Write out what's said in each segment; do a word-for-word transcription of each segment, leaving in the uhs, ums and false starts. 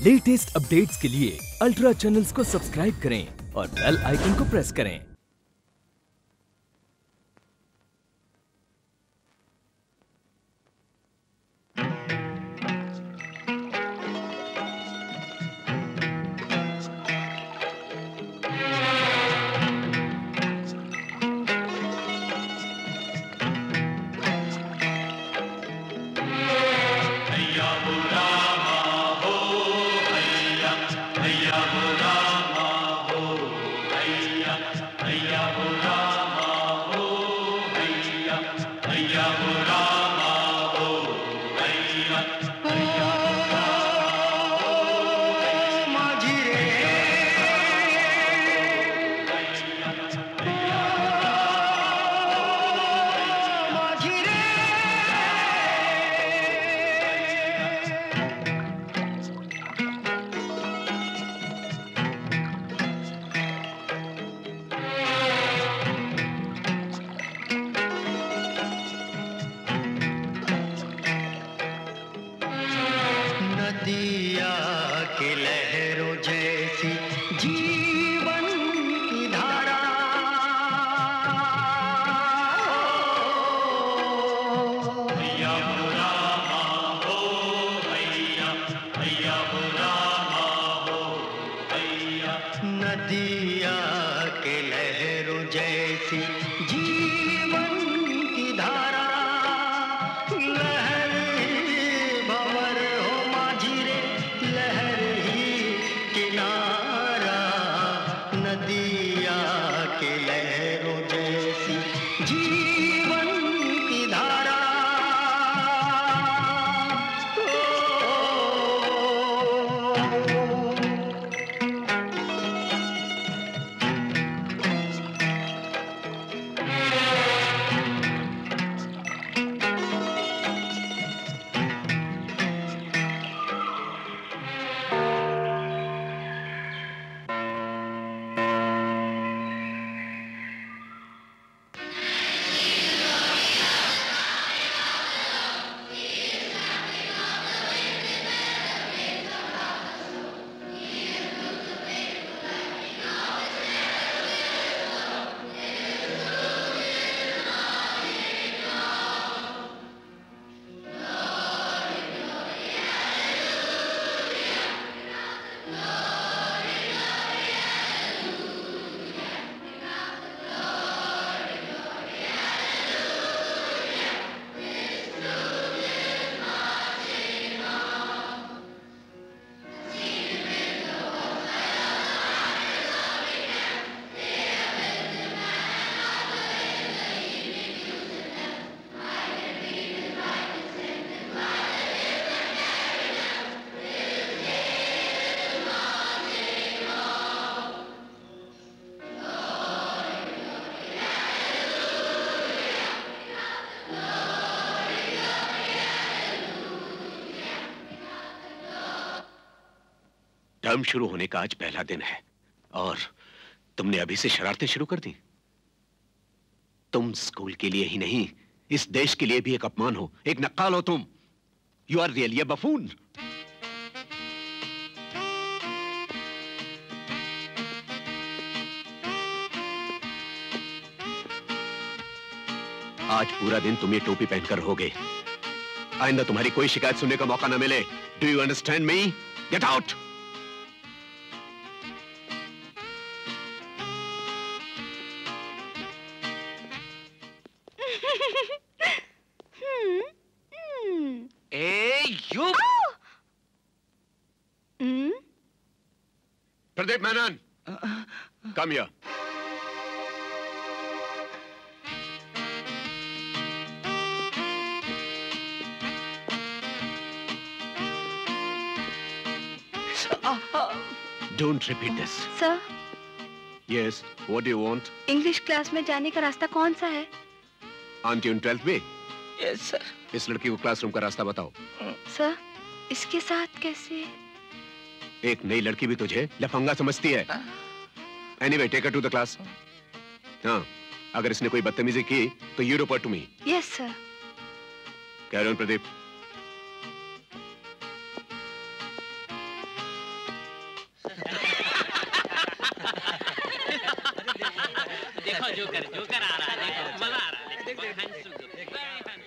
Latest updates के लिए ultra channels को सब्सक्राइब करें और बेल आइकन को प्रेस करें। टर्म शुरू होने का आज पहला दिन है और तुमने अभी से शरारतें शुरू कर दी। तुम स्कूल के लिए ही नहीं, इस देश के लिए भी एक अपमान हो, एक नक्काल हो तुम। You are really a buffoon. आज पूरा दिन तुम ये टोपी पहनकर रहोगे। आइंदा तुम्हारी कोई शिकायत सुनने का मौका ना मिले। Do you understand me? Get out. Pradeep Menon, come here. Don't repeat this. Sir. Yes. What do you want? English class में जाने का रास्ता कौन सा है? Aren't you in twelfth B? Yes, sir. इस लड़की को क्लासरूम का रास्ता बताओ। Sir, इसके साथ कैसे? एक नई लड़की भी तुझे लफंगा समझती है। Anyway, take her to the class. हाँ, अगर इसने कोई बदतमीजी की तो you report to me. Yes, sir. Carry on, Pradeep. देखो जोकर जोकर आ रहा है, देखो मजा आ रहा है, देखो हैंडसम जोकर।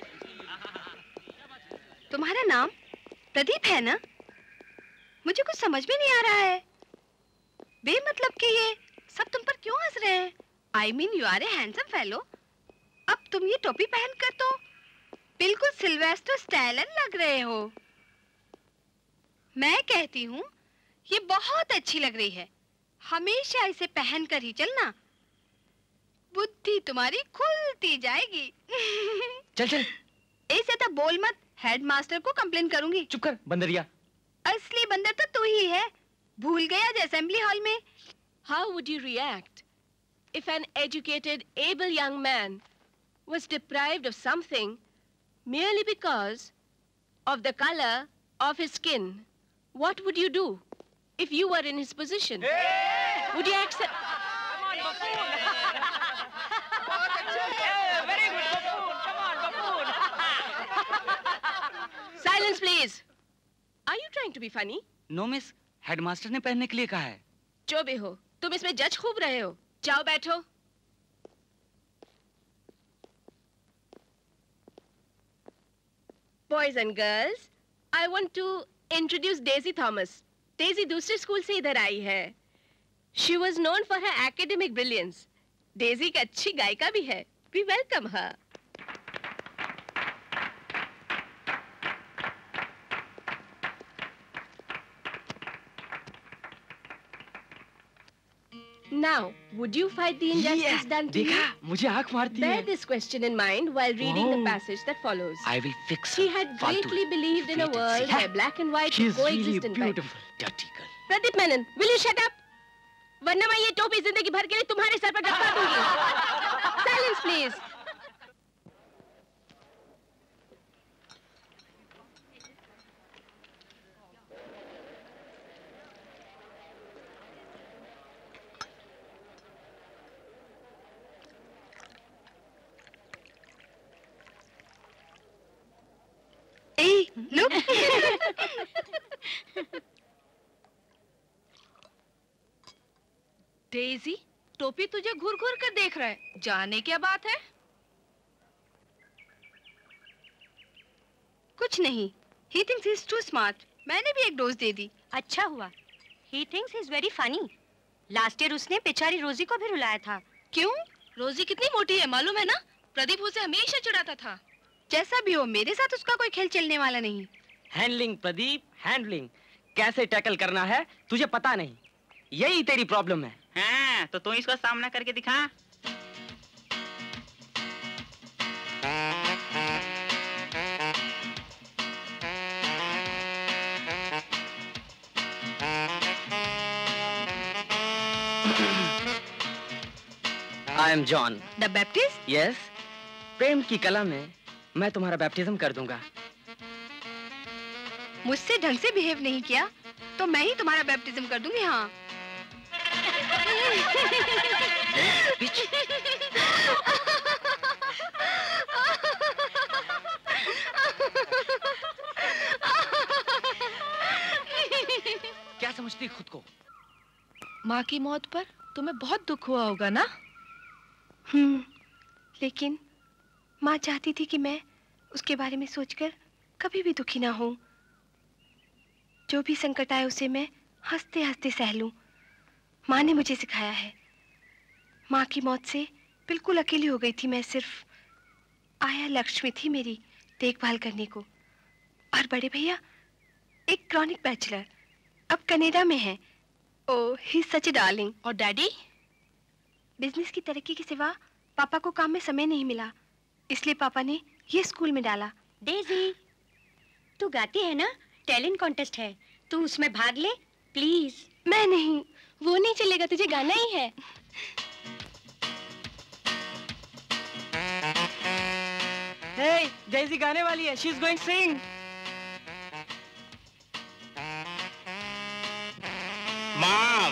तुम्हारा नाम प्रदीप है ना? मुझे कुछ समझ में नहीं आ रहा है। बेमतलब के ये सब तुम पर क्यों हंस रहे हैं? I mean you are a handsome fellow. अब तुम ये टोपी पहनकर तो बिल्कुल सिल्वेस्टर स्टैलन लग रहे हो। मैं कहती हूँ ये बहुत अच्छी लग रही है। हमेशा इसे पहनकर ही चलना, बुद्धि तुम्हारी खुलती जाएगी। चल चल। ऐसे ज्यादा बोल मत, हेडमास्टर को कंप्लेन करूंगी। चुप कर बंदरिया। असली बंदर तो तू ही है। भूल गया जो असेंबली हॉल में। How would you react if an educated, able young man was deprived of something merely because of the color of his skin? What would you do if you were in his position? Hey! Would you accept? Come on, buffoon! बहुत अच्छा है, very good buffoon. Come on, buffoon. Silence, please. Are you trying to be funny? No miss, headmaster ने पहनने के लिए कहा है। जो भी हो, तुम इसमें जज खूब रहे हो। जाओ बैठो। Boys and girls, I want to introduce Daisy Thomas. Daisy दूसरे स्कूल से इधर आई है। She was known for her academic brilliance. Daisy एक अच्छी गायिका भी है। We welcome her. Now, would you fight the injustice yeah, done to you? देखा, मुझे आँख मारती Bear है। this question in mind while reading oh. the passage that follows. I will fix She her. had Faltu greatly है। believed in a Wait and world see. where black and white She could is really coexist in white. beautiful. Dirty girl. Pradeep Menon, will you shut up? वरना मैं ये टोपी जिंदगी भर के लिए तुम्हारे सर पर रखवा दूंगी। Silence, please. Hey, look. Daisy, टोपी तुझे घूर घूर कर देख रहा है। जाने क्या बात है? कुछ नहीं। He thinks he's too smart. मैंने भी एक डोज दे दी। अच्छा हुआ। He thinks he's very funny. Last year उसने बेचारी रोजी को भी रुलाया था। क्यों? रोजी कितनी मोटी है मालूम है ना? प्रदीप उसे हमेशा चिढ़ाता था। जैसा भी हो, मेरे साथ उसका कोई खेल चलने वाला नहीं। Handling Pradeep, handling. कैसे टैकल करना है तुझे पता नहीं। यही तेरी प्रॉब्लम है। हाँ, तो तू इसका सामना करके दिखा। I am John. The Baptist? Yes. प्रेम की कला में मैं तुम्हारा बैप्टिज्म कर दूंगा। मुझसे ढंग से बिहेव नहीं किया तो मैं ही तुम्हारा बैप्टिज्म कर दूंगी। हाँ। क्या समझती खुद को? माँ की मौत पर तुम्हें बहुत दुख हुआ होगा ना? हम्म, लेकिन माँ चाहती थी कि मैं उसके बारे में सोचकर कभी भी दुखी ना हूँ। जो भी संकट आए उसे मैं हंसते हंसते सह लूं। माँ ने मुझे सिखाया है। माँ की मौत से बिल्कुल अकेली हो गई थी मैं। सिर्फ आया लक्ष्मी थी मेरी देखभाल करने को। और बड़े भैया एक क्रॉनिक बैचलर, अब कनाडा में है। Oh, he such a darling. और डैडी? बिजनेस की तरक्की के सिवा पापा को काम में समय नहीं मिला, इसलिए पापा ने ये स्कूल में डाला। डेजी, तू गाती है ना? टैलेंट कॉन्टेस्ट है, तू उसमें भाग ले प्लीज। मैं नहीं। वो नहीं चलेगा, तुझे गाना ही है। Hey, डेज़ी गाने वाली है। She's going to sing. Mom!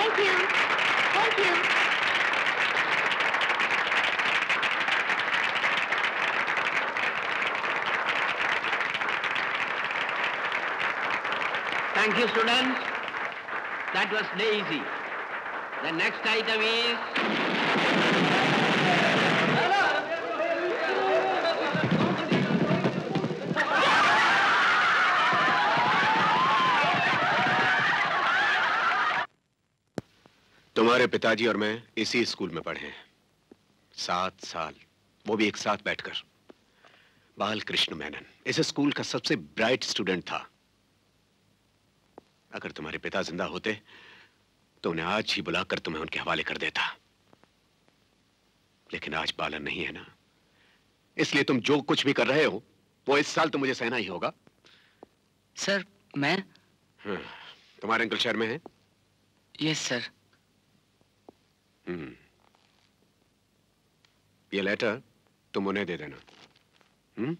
Thank you, thank you. Thank you, students. That was easy. The next item is... तुम्हारे पिताजी और मैं इसी स्कूल में पढ़े हैं, सात साल, वो भी एक साथ बैठकर। बाल कृष्ण मेनन इस स्कूल का सबसे ब्राइट स्टूडेंट था। अगर तुम्हारे पिता जिंदा होते तो उन्हें आज ही बुलाकर तुम्हें उनके हवाले कर देता, लेकिन आज बालन नहीं है ना, इसलिए तुम जो कुछ भी कर रहे हो वो इस साल तो मुझे सहना ही होगा। सर मैं हाँ, तुम्हारे अंकल शहर में है? Yes sir. हम्म, ये लेटर तुम उन्हें दे देना। हम्म?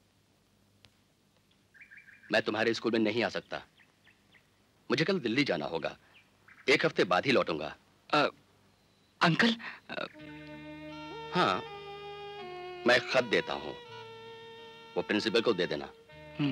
मैं तुम्हारे स्कूल में नहीं आ सकता, मुझे कल दिल्ली जाना होगा, एक हफ्ते बाद ही लौटूंगा। आ, अंकल आ... हाँ, मैं खत देता हूं, वो प्रिंसिपल को दे देना। हम्म।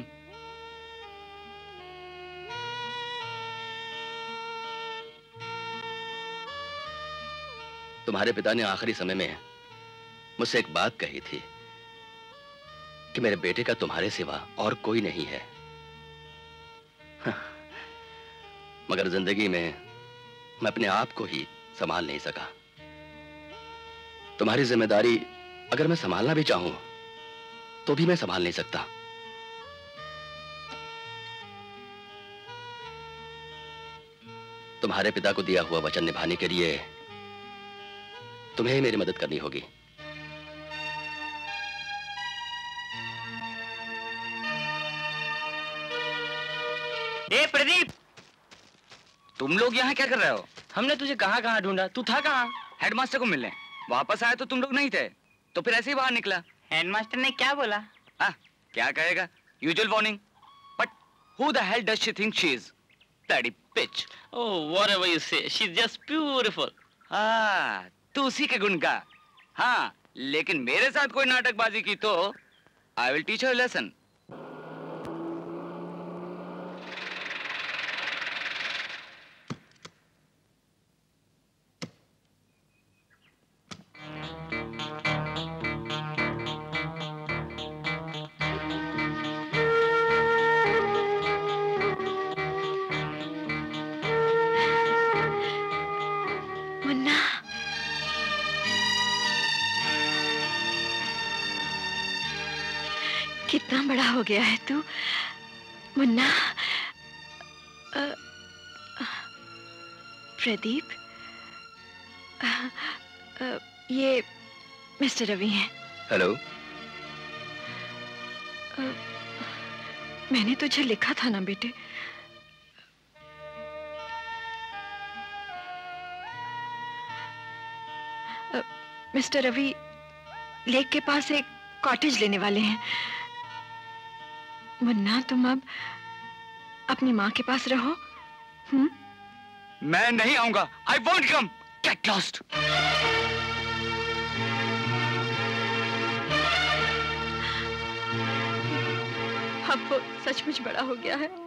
तुम्हारे पिता ने आखिरी समय में मुझसे एक बात कही थी कि मेरे बेटे का तुम्हारे सिवा और कोई नहीं है। हाँ, मगर जिंदगी में मैं अपने आप को ही संभाल नहीं सका। तुम्हारी जिम्मेदारी अगर मैं संभालना भी चाहूं तो भी मैं संभाल नहीं सकता। तुम्हारे पिता को दिया हुआ वचन निभाने के लिए तुम्हें ही मेरी मदद करनी होगी। ए प्रदीप, तुम लोग यहाँ क्या कर रहे हो? हमने तुझे कहाँ कहाँ ढूंढा, तू था कहाँ? हेडमास्टर को मिलने वापस आया तो तुम लोग नहीं थे, तो फिर ऐसे ही बाहर निकला। हेडमास्टर ने क्या बोला? आ, क्या कहेगा, usual warning. But who the hell does she think she is? Bloody bitch. Oh, whatever you say, she is just beautiful. हाँ, तू उसी के गुण का। हाँ, लेकिन मेरे साथ कोई नाटकबाजी की तो I will teach her lesson. कितना बड़ा हो गया है तू मुन्ना। प्रदीप, ये मिस्टर रवि हैं। हेलो। मैंने तुझे लिखा था ना बेटे। मिस्टर रवि लेक के पास एक कॉटेज लेने वाले हैं। मुन्ना, तुम अब अपनी माँ के पास रहो। हम्म? मैं नहीं आऊंगा। I won't come. Get lost. अब वो सचमुच बड़ा हो गया है।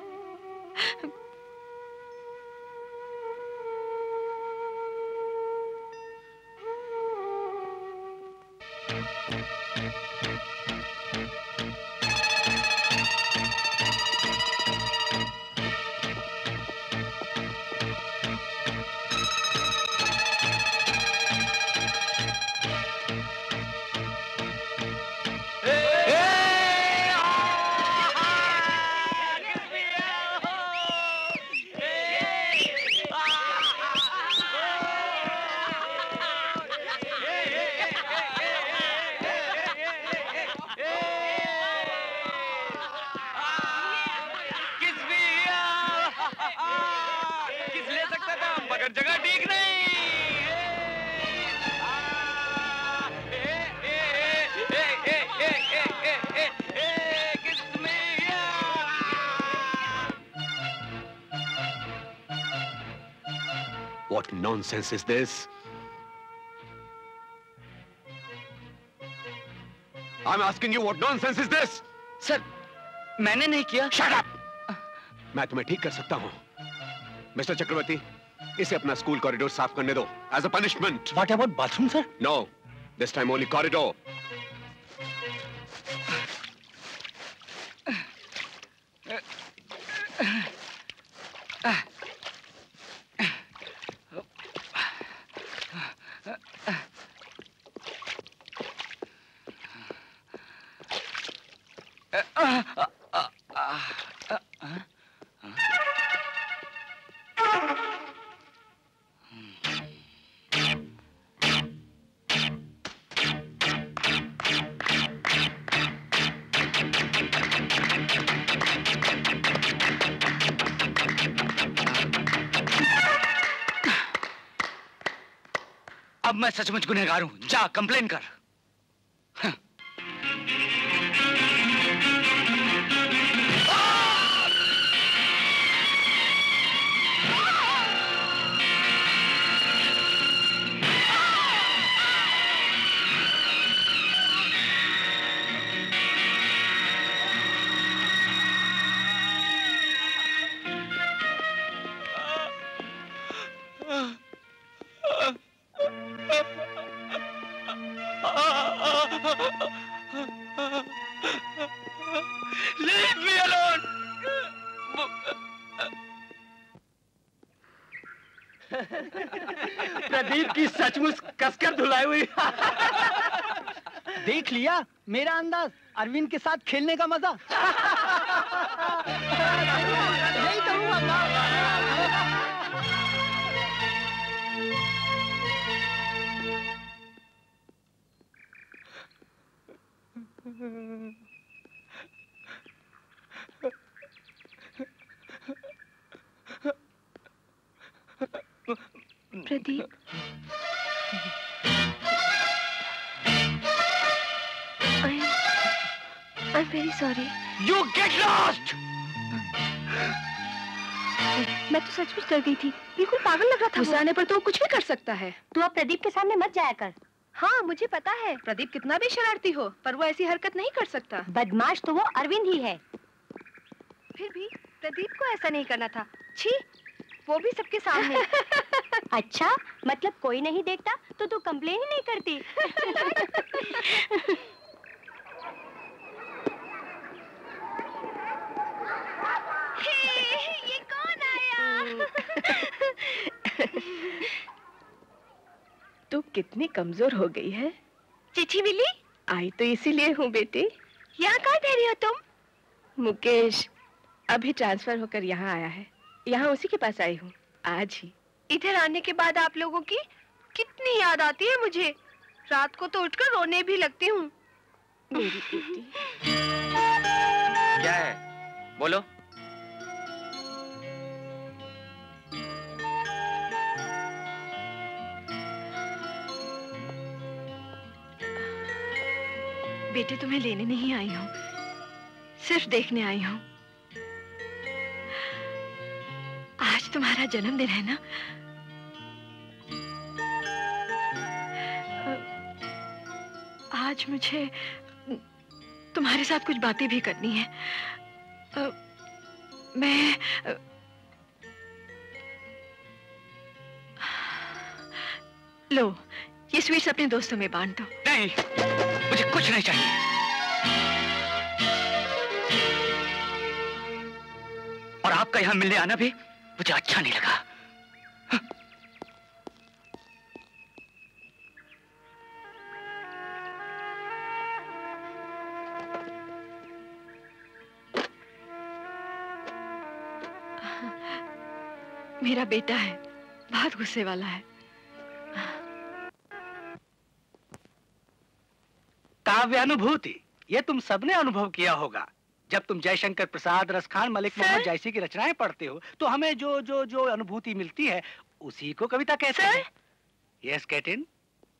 What nonsense is this? I'm asking you, what nonsense is this? Sir, मैंने नहीं किया। Shut up! मैं तुम्हें ठीक कर सकता हूँ। मिस्टर चक्रवर्ती, इसे अपना स्कूल कॉरिडोर साफ करने दो, as a punishment. What about bathroom, sir? No, this time only corridor. अब मैं सचमुच गुनहगार हूं। जा कंप्लेन कर। हाँ। Leave me alone! प्रदीप की सचमुच कसकर धुलाई हुई। देख लिया मेरा अंदाज, अरविंद के साथ खेलने का मजा। यही तो हुआ। Pradeep, I'm, I'm very sorry. You get lost! मैं तो सचमुच डर गई थी, बिल्कुल पागल लग रहा था। गुस्सा आने पर तो कुछ भी कर सकता है। तू अब प्रदीप के सामने मत जाया कर। हाँ, मुझे पता है। प्रदीप कितना भी शरारती हो, पर वो ऐसी हरकत नहीं कर सकता। बदमाश तो वो अरविंद ही है। फिर भी प्रदीप को ऐसा नहीं करना था। छी, वो भी सबके सामने। अच्छा, मतलब कोई नहीं देखता तो तू कंप्लेन ही नहीं करती। हे, ये कौन आया? तू कितनी कमजोर हो गई है। चिची बिल्ली? आई तो इसीलिए हूँ बेटी। यहाँ कहाँ ठहरी हो तुम? मुकेश अभी ट्रांसफर होकर यहाँ आया है, यहाँ उसी के पास आई हूँ आज ही। इधर आने के बाद आप लोगों की कितनी याद आती है मुझे। रात को तो उठकर रोने भी लगती हूँ। मेरी बेटी। क्या है? बोलो। बेटे, तुम्हें लेने नहीं आई हूँ, सिर्फ देखने आई हूँ। आज तुम्हारा जन्मदिन है ना? आज मुझे तुम्हारे साथ कुछ बातें भी करनी है। मैं लो, ये स्वीट्स अपने दोस्तों में बांट दो। नहीं, मुझे कुछ नहीं चाहिए। और आपका यहाँ मिलने आना भी मुझे अच्छा नहीं लगा। मेरा बेटा है, बहुत गुस्से वाला है। काव्यानुभूति, ये तुम सबने अनुभव किया होगा। जब तुम जयशंकर प्रसाद, रसखान, मलिक मोहम्मद जैसी की रचनाएं पढ़ते हो तो हमें जो जो जो अनुभूति मिलती है उसी को कविता कहते हैं। Yes, get in.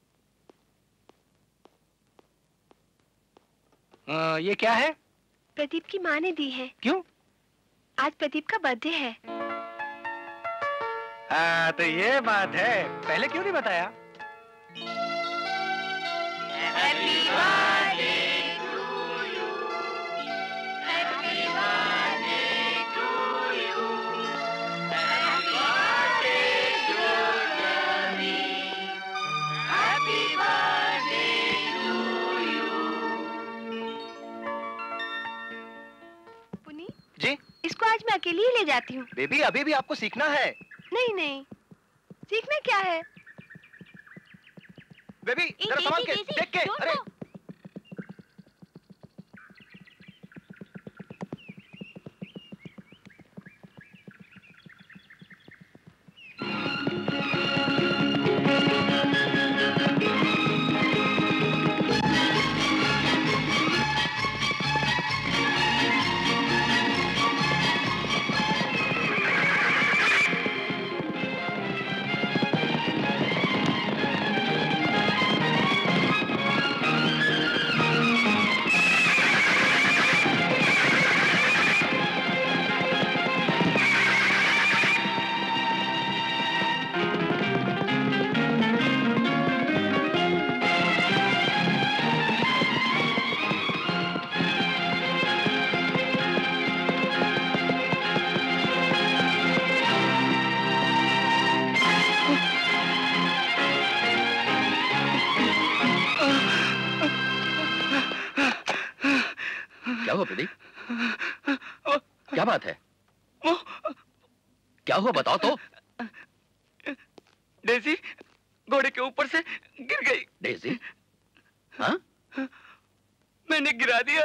ये क्या है? प्रदीप की माँ ने दी है। क्यों? आज प्रदीप का बर्थडे है। हाँ तो ये बात है, पहले क्यों नहीं बताया? Happy birthday to you. Happy birthday to you. Happy birthday to me. Happy birthday to you. पुनी जी? इसको आज मैं अकेली ही ले जाती हूँ। बेबी अभी भी आपको सीखना है। नहीं नहीं, सीखना क्या है? बेबी जरा संभाल के, देख के, अरे क्या हुआ प्रदीप? क्या बात है? क्या हुआ बताओ तो? डेजी घोड़े के ऊपर से गिर गई। डेजी? हाँ? मैंने गिरा दिया।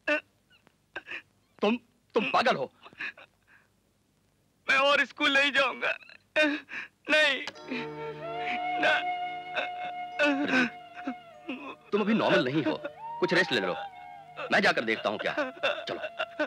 तुम तुम पागल हो। मैं और स्कूल नहीं जाऊंगा। नहीं ना। तुम अभी नॉर्मल नहीं हो, कुछ रेस्ट ले लो। मैं जाकर देखता हूँ क्या है। चलो।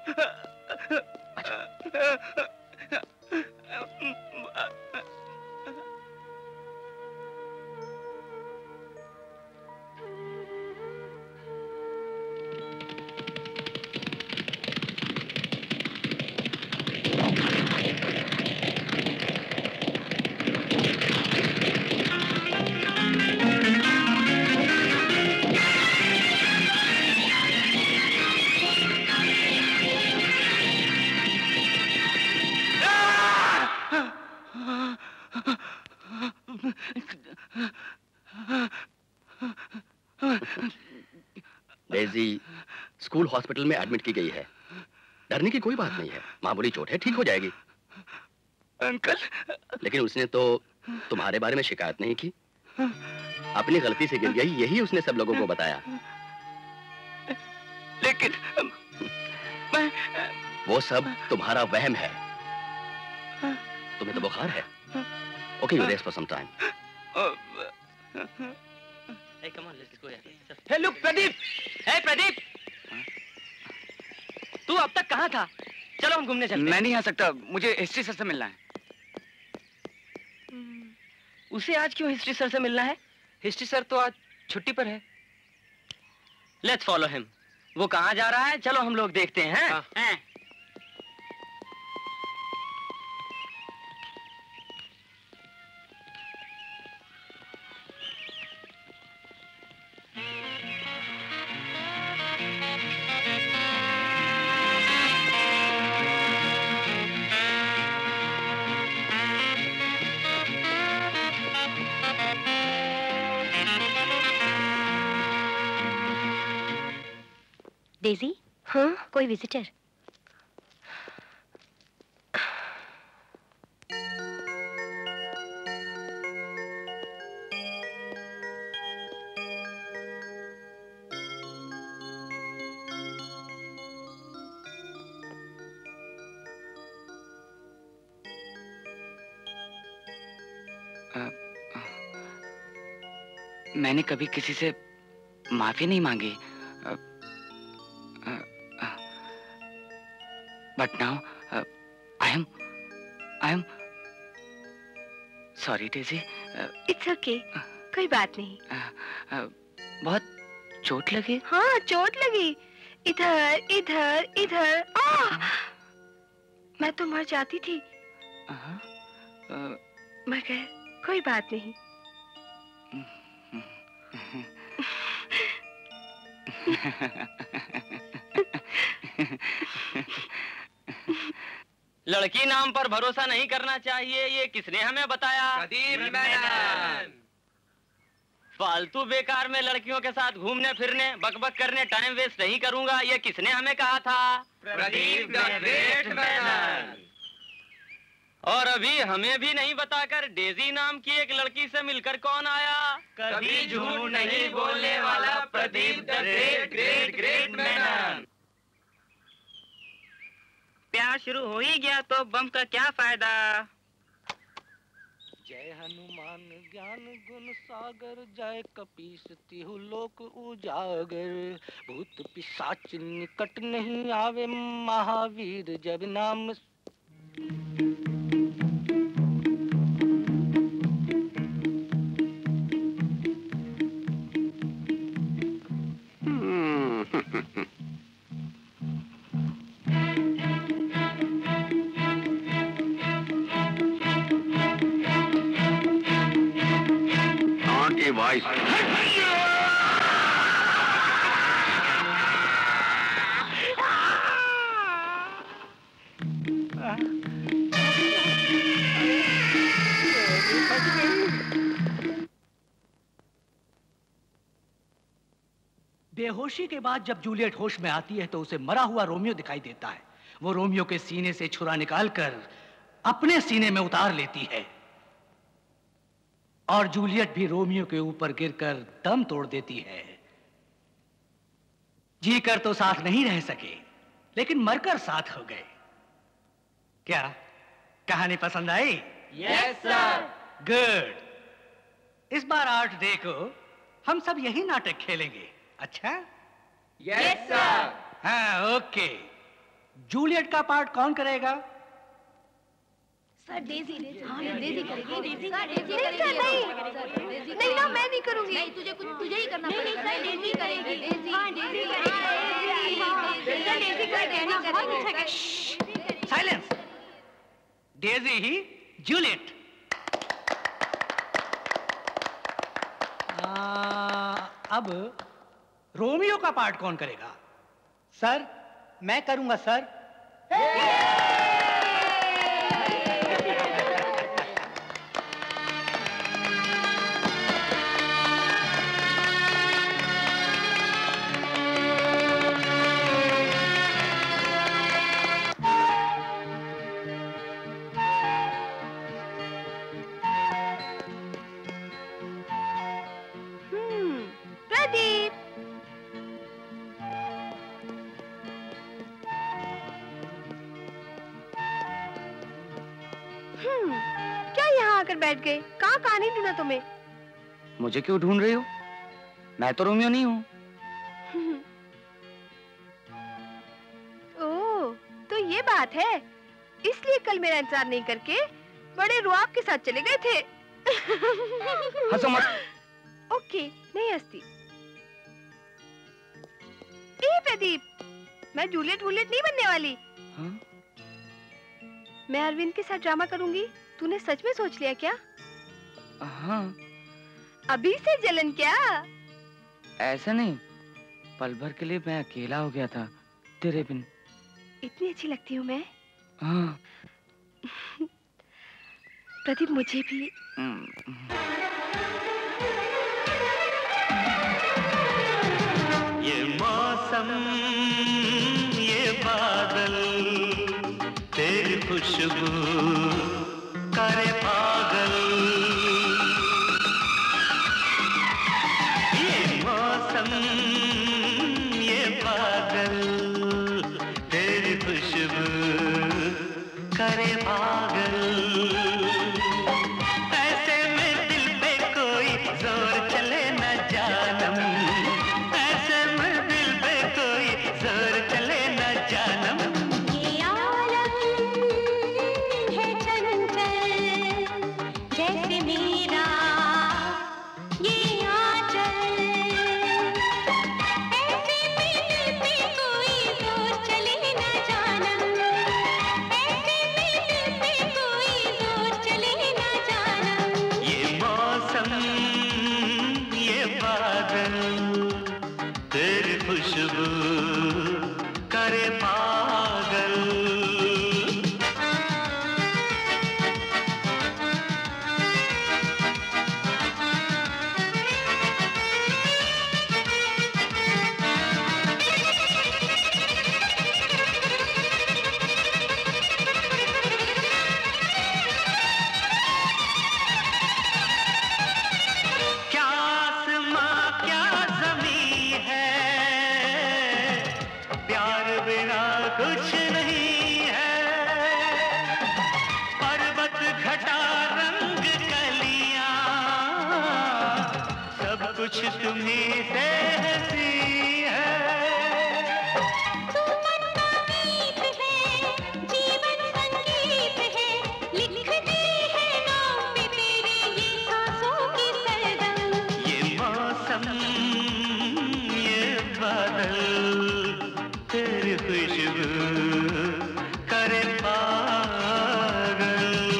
डेजी स्कूल हॉस्पिटल में एडमिट की गई है। डरने की कोई बात नहीं है, मामूली चोट है, ठीक हो जाएगी। अंकल, लेकिन उसने तो तुम्हारे बारे में शिकायत नहीं की। अपनी गलती से गिर गई, यही उसने सब लोगों को बताया। लेकिन मैं... वो सब तुम्हारा वहम है। तुम्हें तो बुखार है। Okay, you rest for some time. Hey, come on, let's go यार। Hey, look, Pradeep! Hey, Pradeep! तू अब तक कहाँ था? चलो हम घूमने चलते हैं। मैं नहीं आ सकता, मुझे हिस्ट्री सर से मिलना है। उसे आज क्यों हिस्ट्री सर से मिलना है? हिस्ट्री सर तो आज छुट्टी पर है। Let's follow him। वो कहाँ जा रहा है? चलो हम लोग देखते हैं। हाँ। हाँ। डेजी? हाँ? कोई विजिटर? मैंने कभी किसी से माफी नहीं मांगी। But now, uh, I am, I am sorry, Daisy. Uh, It's okay, कोई बात नहीं। uh, uh, बहुत चोट लगी? हाँ, चोट लगी। इधर, इधर, इधर। आ! मैं तो मर जाती थी। uh, uh, मगर कोई बात नहीं। लड़की नाम पर भरोसा नहीं करना चाहिए, ये किसने हमें बताया? प्रदीप मेनन। फालतू बेकार में लड़कियों के साथ घूमने फिरने बकबक करने टाइम वेस्ट नहीं करूंगा, ये किसने हमें कहा था? प्रदीप मेनन। और अभी हमें भी नहीं बताकर डेजी नाम की एक लड़की से मिलकर कौन आया? कभी झूठ नहीं बोलने वाला Pradeep the great great great Menon. प्यार शुरू हो ही गया तो बम का क्या फायदा? जय हनुमान ज्ञान गुण सागर, जय कपीस तिहु लोक उजागर, भूत पिशाच निकट नहीं आवे, महावीर जब नाम। Voice. बेहोशी के बाद जब जूलियट होश में आती है तो उसे मरा हुआ रोमियो दिखाई देता है। वो रोमियो के सीने से छुरा निकालकर अपने सीने में उतार लेती है और जूलियट भी रोमियो के ऊपर गिरकर दम तोड़ देती है। जीकर तो साथ नहीं रह सके, लेकिन मरकर साथ हो गए। क्या कहानी पसंद आई? Yes sir. गुड। इस बार आर्ट डे को हम सब यही नाटक खेलेंगे। अच्छा? Yes sir. हाँ, ओके। जूलियट का पार्ट कौन करेगा? Sir Daisy. हाँ डेजी करेगी। डेजी डेजी करेगी। नहीं ना, मैं नहीं करूंगी। नहीं, तुझे कुछ तुझे ही करना पड़ेगा। नहीं सर डेजी करेगी। डेजी हाँ डेजी करेगी। डेजी करेगी। साइलेंस। डेजी ही जूलियट। अब रोमियो का पार्ट कौन करेगा? सर मैं करूंगा सर। बैठ गए। कहाँ कहानी ढूंढा तुम्हें? मुझे क्यों ढूंढ रही हो? मैं तो रोमियो नहीं हूँ। ओह, तो ये बात है, इसलिए कल मेरा इंतजार नहीं करके बड़े रुआब के साथ चले गए थे। हंसो मत। ओके, नहीं हंसती। ए प्रदीप, मैं जूलियट वूलियट नहीं बनने वाली। हाँ? मैं अरविंद के साथ ड्रामा करूंगी। तूने सच में सोच लिया क्या? हाँ। अभी से जलन क्या? ऐसा नहीं, पल भर के लिए मैं अकेला हो गया था तेरे बिन। इतनी अच्छी लगती हूँ मैं? हाँ। प्रदीप मुझे भी। ये मौसम, ये बादल, तेरी खुशबू करे पागल। ये मौसम, ये बादल, तेरी खुशबू करे पागल। ऐसे में दिल पे कोई जोर चले न जानम, ऐसे में दिल पे कोई जोर चले न जानम। ये आलम कुछ तुम्हीं से हंसी है। तू मन का गीत है, जीवन संगीत है, लिख दी है नाम में तेरे ये सांसों की सरगम। ये मौसम ये बादल तेरी खुशबू करे पागल।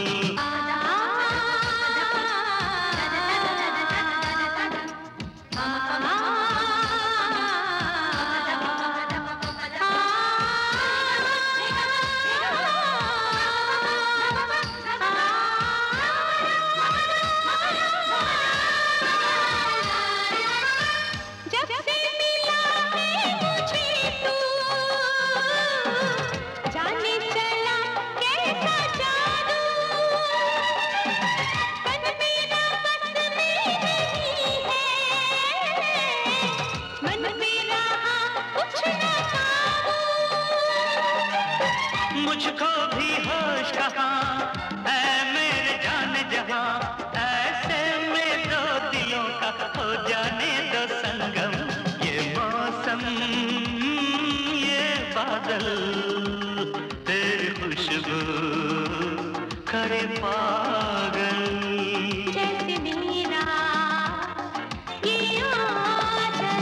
मुझको भी होश कहाँ ऐ मेरे जान जहाँ, ऐसे में दो दिलों का हो जाने दो संगम। ये मौसम ये बादल तेरी खुशबू करे पागल। जैसे मेरा ये आंचल।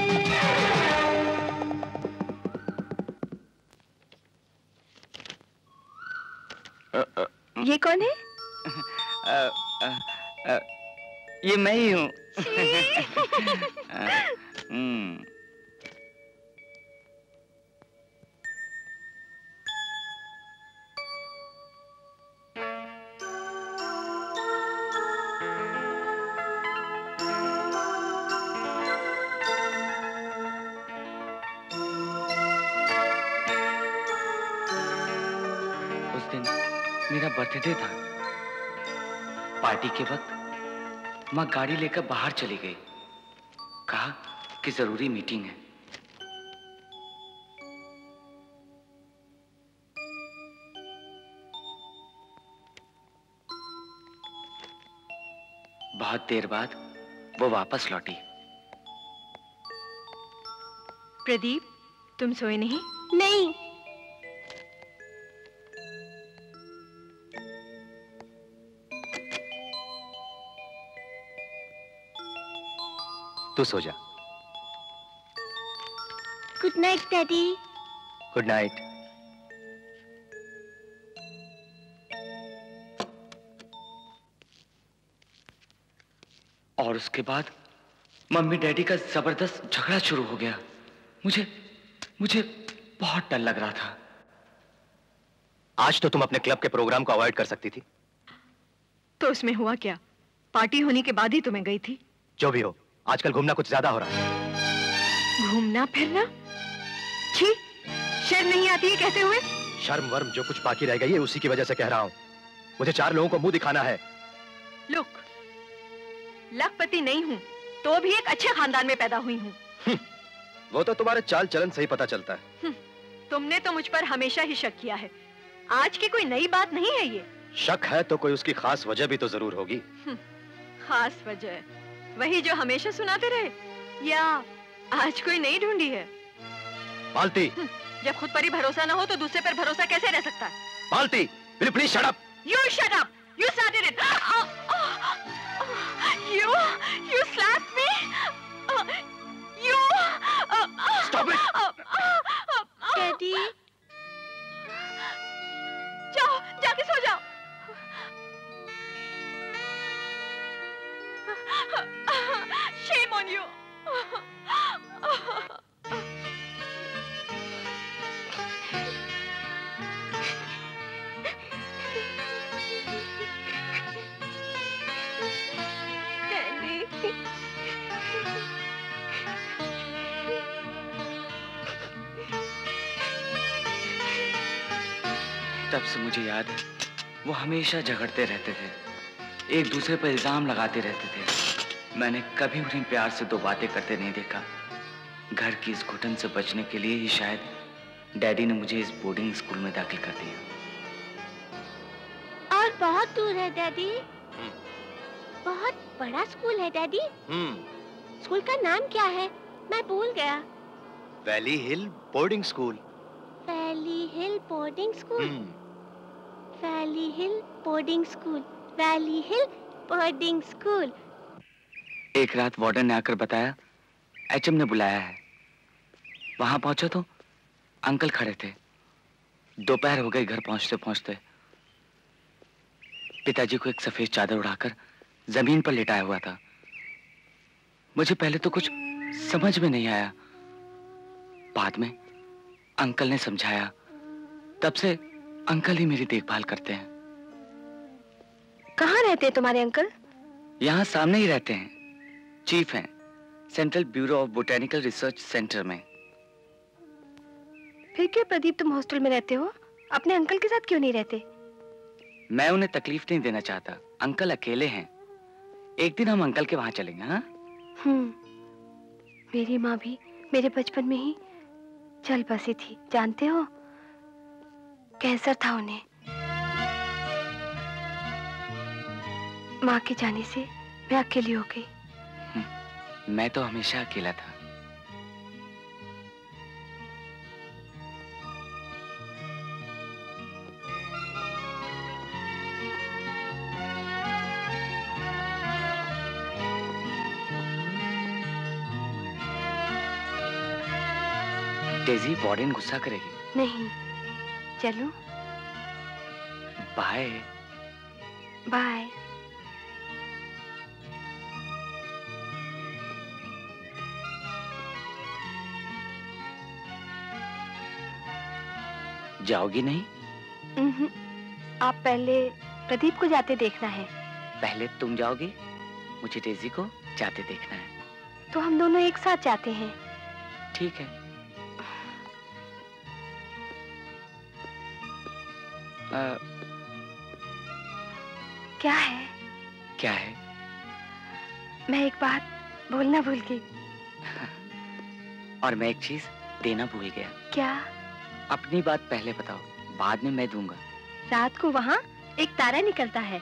ये कौन है? आ, आ, आ, ये मैं ही हूँ। हम्म। उस दिन मेरा बर्थडे था। पार्टी के वक्त माँ गाड़ी लेकर बाहर चली गई। कहा कि जरूरी मीटिंग है। बहुत देर बाद वो वापस लौटी। प्रदीप, तुम सोए नहीं? नहीं। तू सो जा। Good night daddy. Good night. और उसके बाद मम्मी डैडी का जबरदस्त झगड़ा शुरू हो गया। मुझे मुझे बहुत डर लग रहा था। आज तो तुम अपने क्लब के प्रोग्राम को अवॉइड कर सकती थी। तो उसमें हुआ क्या? पार्टी होने के बाद ही तुम्हें गई थी। जो भी हो, आजकल घूमना कुछ ज्यादा हो रहा है। घूमना फिरना? छी, शर्म नहीं आती है कहते हुए? शर्म वर्म जो कुछ बाकी रह गई है उसी की वजह से कह रहा हूँ। मुझे चार लोगों को मुंह दिखाना है। लुक, लखपति नहीं हूँ तो भी एक अच्छे खानदान में पैदा हुई हूँ। वो तो तुम्हारे चाल चलन से ही पता चलता है। तुमने तो मुझ पर हमेशा ही शक किया है। आज की कोई नई बात नहीं है ये। शक है तो कोई उसकी खास वजह भी तो जरूर होगी। खास वजह वही जो हमेशा सुनाते रहे, या आज कोई नई ढूंढी है? मालती, जब खुद पर ही भरोसा ना हो तो दूसरे पर भरोसा कैसे रह सकता है? Malti, will you please shut up? You shut up! You started it! You, you slapped me! You! Stop it! Daddy, जाओ, जाके सो जाओ। Shame on you! तब से मुझे याद है वो हमेशा झगड़ते रहते थे, एक दूसरे पर इल्जाम लगाते रहते थे। मैंने कभी उन्हें प्यार से दो बातें करते नहीं देखा। घर की इस घुटन से बचने के लिए ही शायद डैडी ने मुझे इस बोर्डिंग स्कूल में दाखिल कर दिया। और बहुत दूर है डैडी। बहुत बड़ा स्कूल है डैडी। हम्म, स्कूल का नाम क्या है? मैं भूल गया। Valley hill boarding school. Valley hill boarding school. Valley hill boarding school. Valley hill boarding school. एक रात वार्डन ने आकर बताया एचएम ने बुलाया है। वहां पहुंचा तो अंकल खड़े थे। दोपहर हो गई घर पहुंचते पहुंचते। पिताजी को एक सफेद चादर उड़ाकर जमीन पर लेटाया हुआ था। मुझे पहले तो कुछ समझ में नहीं आया। बाद में अंकल ने समझाया। तब से अंकल ही मेरी देखभाल करते हैं। कहाँ रहते हैं तुम्हारे अंकल? यहाँ सामने ही रहते हैं। चीफ हैं central bureau of botanical research centre में। फिर क्यों प्रदीप तुम हॉस्टल में रहते हो? अपने अंकल के साथ क्यों नहीं रहते? मैं उन्हें तकलीफ नहीं देना चाहता। अंकल अकेले हैं। एक दिन हम अंकल के वहां चलेंगे। हाँ? हम्म। मेरी माँ भी मेरे बचपन में ही चल बसी थी, जानते हो? कैंसर था उन्हें। माँ के जाने से मैं अकेली हो गई। मैं तो हमेशा अकेला था। डेजी, वार्डन गुस्सा करेगी। नहीं, चलो। बाय। बाय। जाओगी नहीं? हम्म, आप पहले प्रदीप को जाते देखना है। पहले तुम जाओगी? मुझे डेजी को जाते देखना है। तो हम दोनों एक साथ जाते हैं। ठीक है। आ, क्या है? क्या है? मैं एक बात बोलना भूल गई। और मैं एक चीज देना भूल गया। क्या? अपनी बात पहले बताओ, बाद में मैं दूंगा। रात को वहाँ एक तारा निकलता है।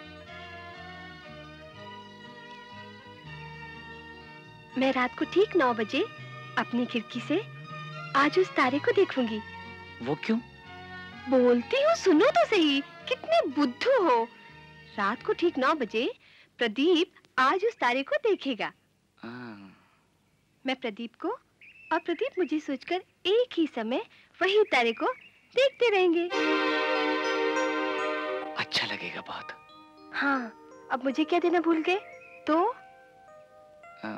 मैं रात को ठीक नौ बजे अपनी खिड़की से आज उस तारे को देखूंगी। वो क्यों? बोलती हूँ, सुनो तो सही। कितने बुद्धू हो। रात को ठीक नौ बजे प्रदीप आज उस तारे को देखेगा। मैं प्रदीप को और प्रदीप मुझे सोचकर एक ही समय वही तारे को देखते रहेंगे। अच्छा लगेगा बहुत। हाँ, अब मुझे क्या देना भूल गए? तो आ...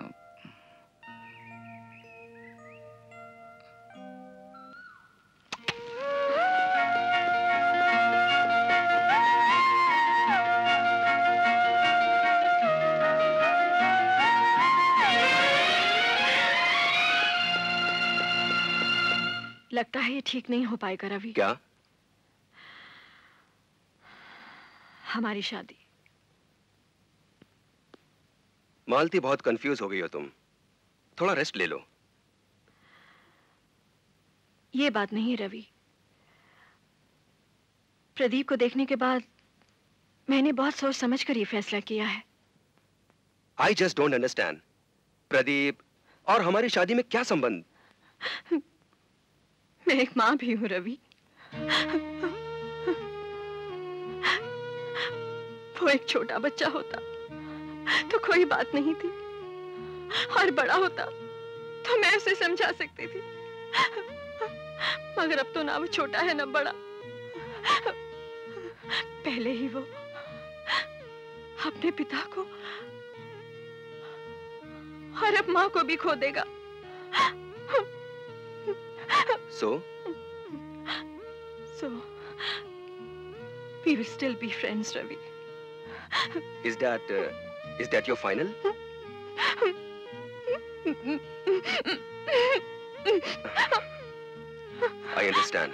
लगता है ये ठीक नहीं हो पाएगा रवि। क्या? हमारी शादी। मालती, बहुत कंफ्यूज हो गई हो तुम। थोड़ा रेस्ट ले लो। ये बात नहीं रवि। प्रदीप को देखने के बाद मैंने बहुत सोच समझ कर ये फैसला किया है। I just don't understand. Pradeep और हमारी शादी में क्या संबंध? मैं एक माँ भी हूँ रवि। वो एक छोटा बच्चा होता तो कोई बात नहीं थी, और बड़ा होता तो मैं उसे समझा सकती थी। मगर अब तो ना वो छोटा है ना बड़ा। पहले ही वो अपने पिता को और अब माँ को भी खो देगा। So? So, we will still be friends, Ravi. Is that, uh, is that your final? I understand.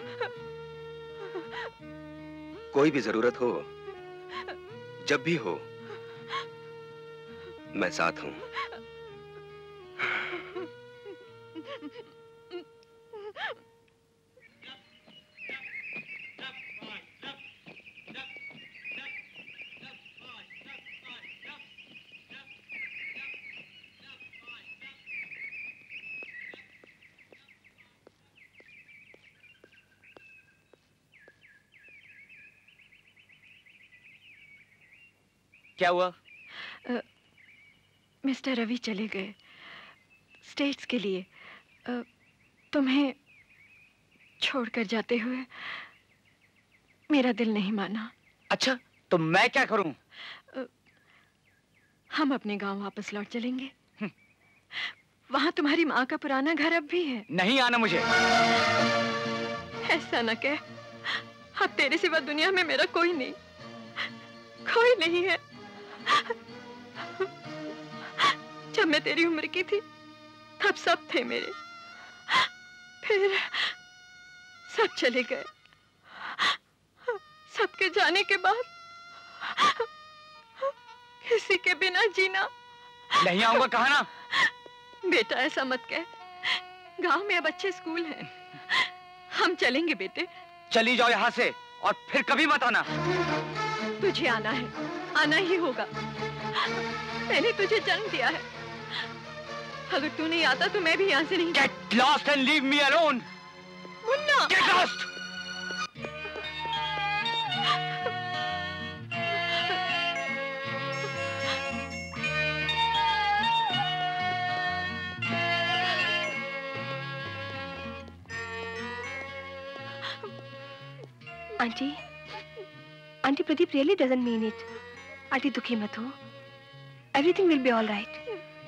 कोई भी जरूरत हो, जब भी हो, मैं साथ हूं। क्या हुआ? uh, मिस्टर रवि चले गए स्टेट्स के लिए। uh, तुम्हें छोड़कर जाते हुए मेरा दिल नहीं माना। अच्छा, तो मैं क्या करूं? uh, हम अपने गांव वापस लौट चलेंगे। वहां तुम्हारी माँ का पुराना घर अब भी है। नहीं आना मुझे। ऐसा न कह, अब तेरे सिवा दुनिया में मेरा कोई नहीं, कोई नहीं है। जब मैं तेरी उम्र की थी तब सब थे मेरे, फिर सब चले गए। सबके जाने के बाद किसी के बिना जीना। नहीं आऊंगा कहा ना। बेटा ऐसा मत कह, गांव में अब अच्छे स्कूल हैं, हम चलेंगे बेटे। चली जाओ यहाँ से और फिर कभी मत आना। तुझे आना है, आना ही होगा। मैंने तुझे जन्म दिया है, अगर तू नहीं आता तो मैं भी यहाँ से नहीं। Get lost and leave me alone. Munna! Get lost! Aunty, aunty Pradeep really doesn't mean it. Aunty दुखी मत हो, everything will be all right.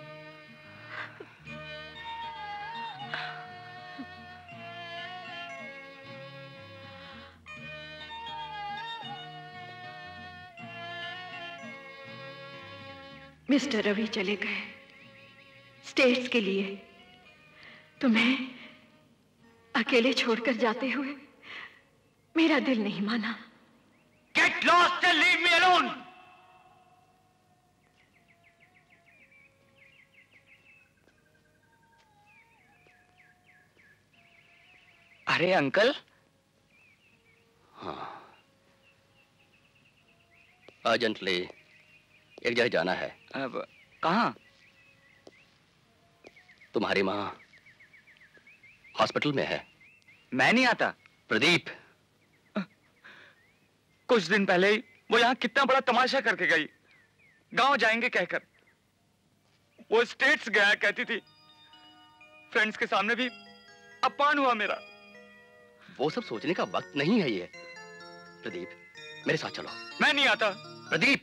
Mister Ravi चले गए स्टेट्स के लिए। तुम्हें अकेले छोड़कर जाते हुए मेरा दिल नहीं माना। Get lost and leave me alone. अरे अंकल। हाँ, अर्जेंटली एक जगह जाना है। अब कहाँ? तुम्हारी माँ हॉस्पिटल में है। मैं नहीं आता। प्रदीप, कुछ दिन पहले ही वो यहाँ कितना बड़ा तमाशा करके गई, गांव जाएंगे कहकर। वो स्टेट्स गया कहती थी, फ्रेंड्स के सामने भी अपमान हुआ मेरा। वो सब सोचने का वक्त नहीं है ये। प्रदीप, मेरे साथ चलो। मैं नहीं आता। प्रदीप,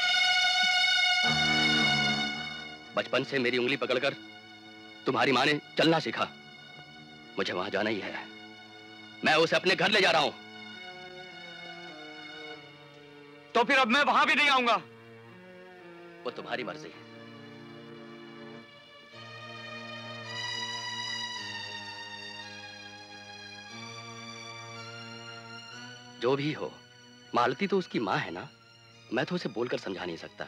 बचपन से मेरी उंगली पकड़कर तुम्हारी माँ ने चलना सीखा। मुझे वहां जाना ही है। मैं उसे अपने घर ले जा रहा हूं। तो फिर अब मैं वहां भी नहीं आऊंगा। वो तुम्हारी मर्जी। जो भी हो, मालती तो उसकी मां है ना। मैं तो उसे बोलकर समझा नहीं सकता।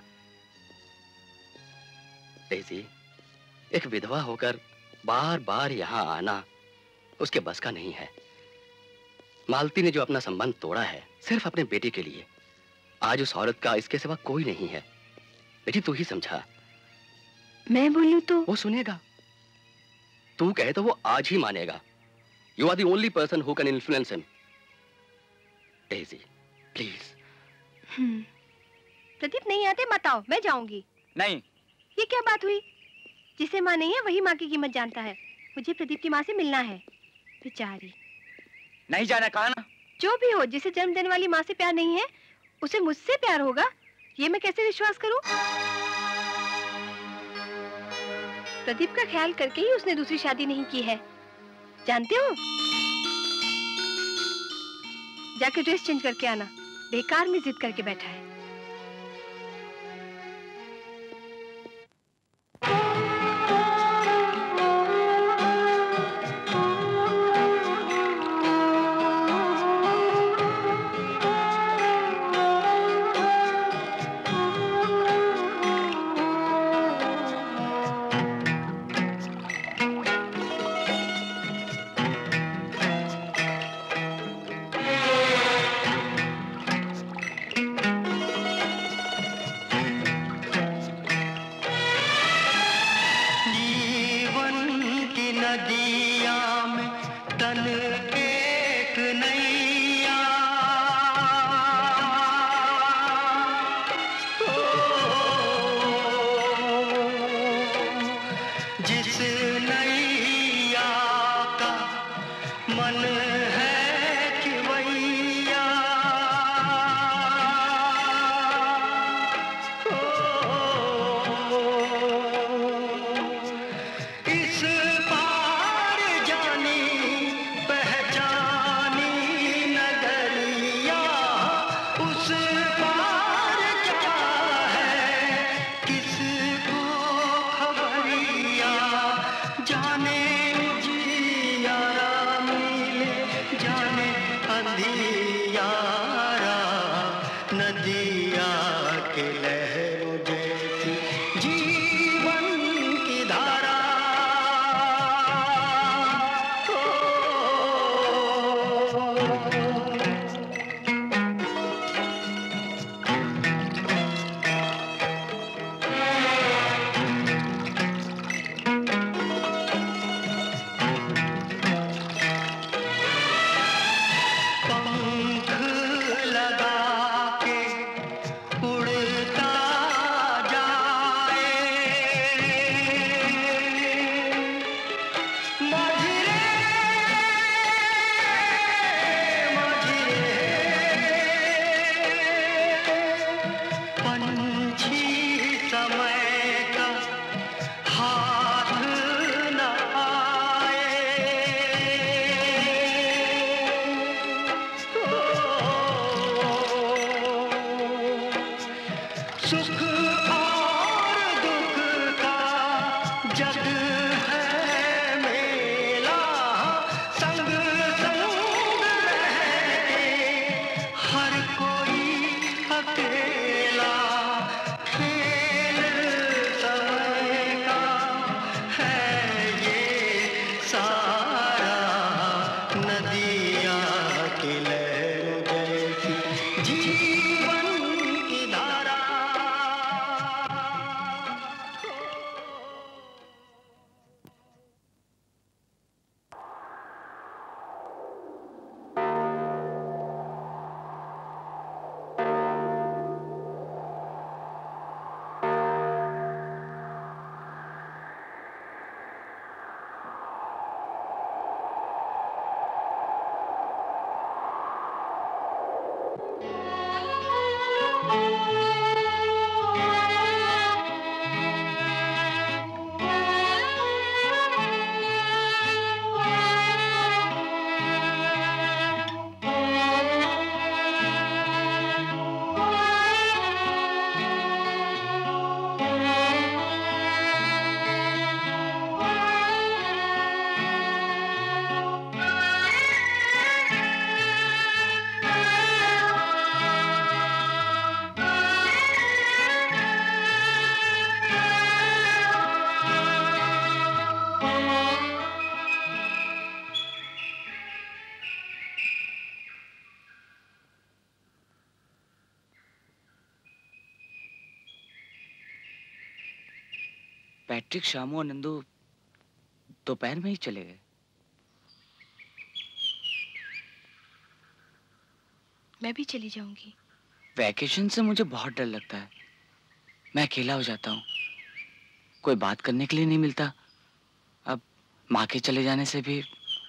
डेज़ी, एक विधवा होकर बार बार यहां आना उसके बस का नहीं है। मालती ने जो अपना संबंध तोड़ा है सिर्फ अपने बेटे के लिए, आज उस औरत का इसके सिवा कोई नहीं है। बेटी, तू ही समझा। मैं बोलूं तो वो सुनेगा। तू कहे तो वो आज ही मानेगा। You are the only person who can influence him. Daisy, please. हम्म, प्रदीप नहीं आते मत आओ, मैं जाऊंगी। नहीं। ये क्या बात हुई? जिसे माँ नहीं है वही माँ की कीमत जानता है। मुझे प्रदीप की माँ से मिलना है। बेचारी। नहीं जाना कहा ना। जो भी हो, जिसे जन्म देने वाली माँ से प्यार नहीं है उसे मुझसे प्यार होगा, ये मैं कैसे विश्वास करूं? प्रदीप का ख्याल करके ही उसने दूसरी शादी नहीं की है, जानते हो? जाकर ड्रेस चेंज करके आना, बेकार में जिद करके बैठा है। जिस नैया का मन है कि वैया इस पार जानी पहचानी नगरिया उस पार क्या है किसको खबरिया जाने जियारा मिले जाने अंधियारा नदिया के लहरों जैसी जीवन की धारा पंख लगा के उड़ता जाए मझिरे पंछी समय का हाथ न आए सुख और दुख का जग है मेला संग संग रहते हर कोई अकेला खेल समय का है ये सारा नदिया की लहरों जैसी जीवन की धारा पैट्रिक, शामू और नंदू दोपहर में ही चले गए। मैं भी चली जाऊंगी। वैकेशन से मुझे बहुत डर लगता है। मैं अकेला हो जाता हूँ, कोई बात करने के लिए नहीं मिलता। अब माँ के चले जाने से भी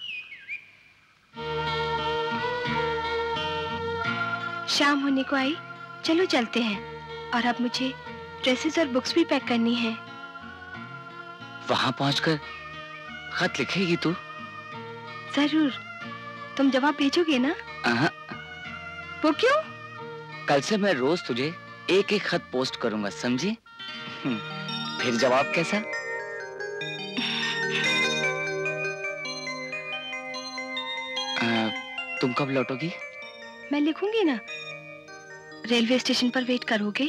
शाम होने को आई, चलो चलते हैं। और अब मुझे ड्रेसेस और बुक्स भी पैक करनी है। वहां पहुंचकर खत लिखेगी तू? जरूर। तुम जवाब भेजोगे ना? आहा। वो क्यों? कल से मैं रोज तुझे एक एक खत पोस्ट करूंगा, समझी? फिर जवाब कैसा? आ, तुम कब लौटोगी? मैं लिखूंगी ना। रेलवे स्टेशन पर वेट करोगे?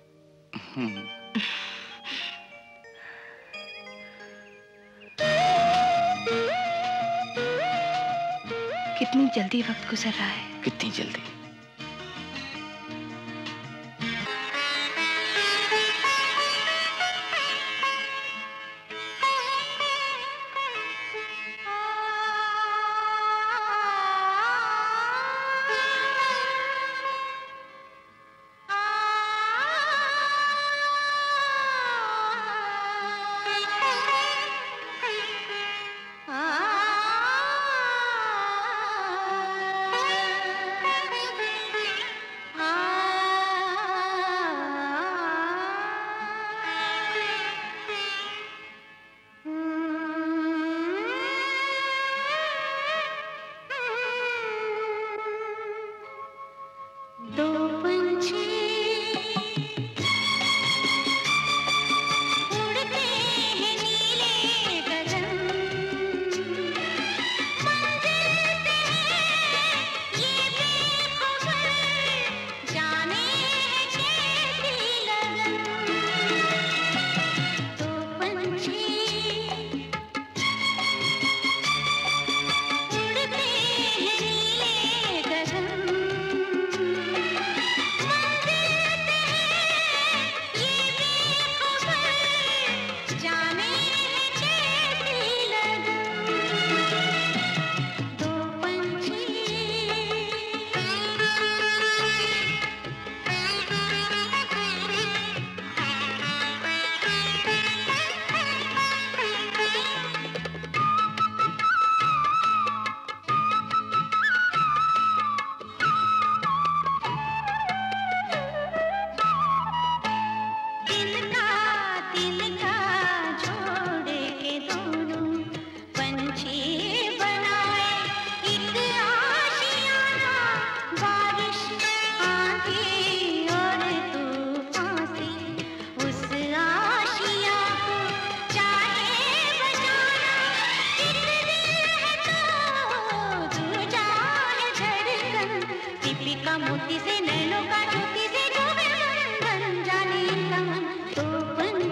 कितनी जल्दी वक्त गुजर रहा है। कितनी जल्दी।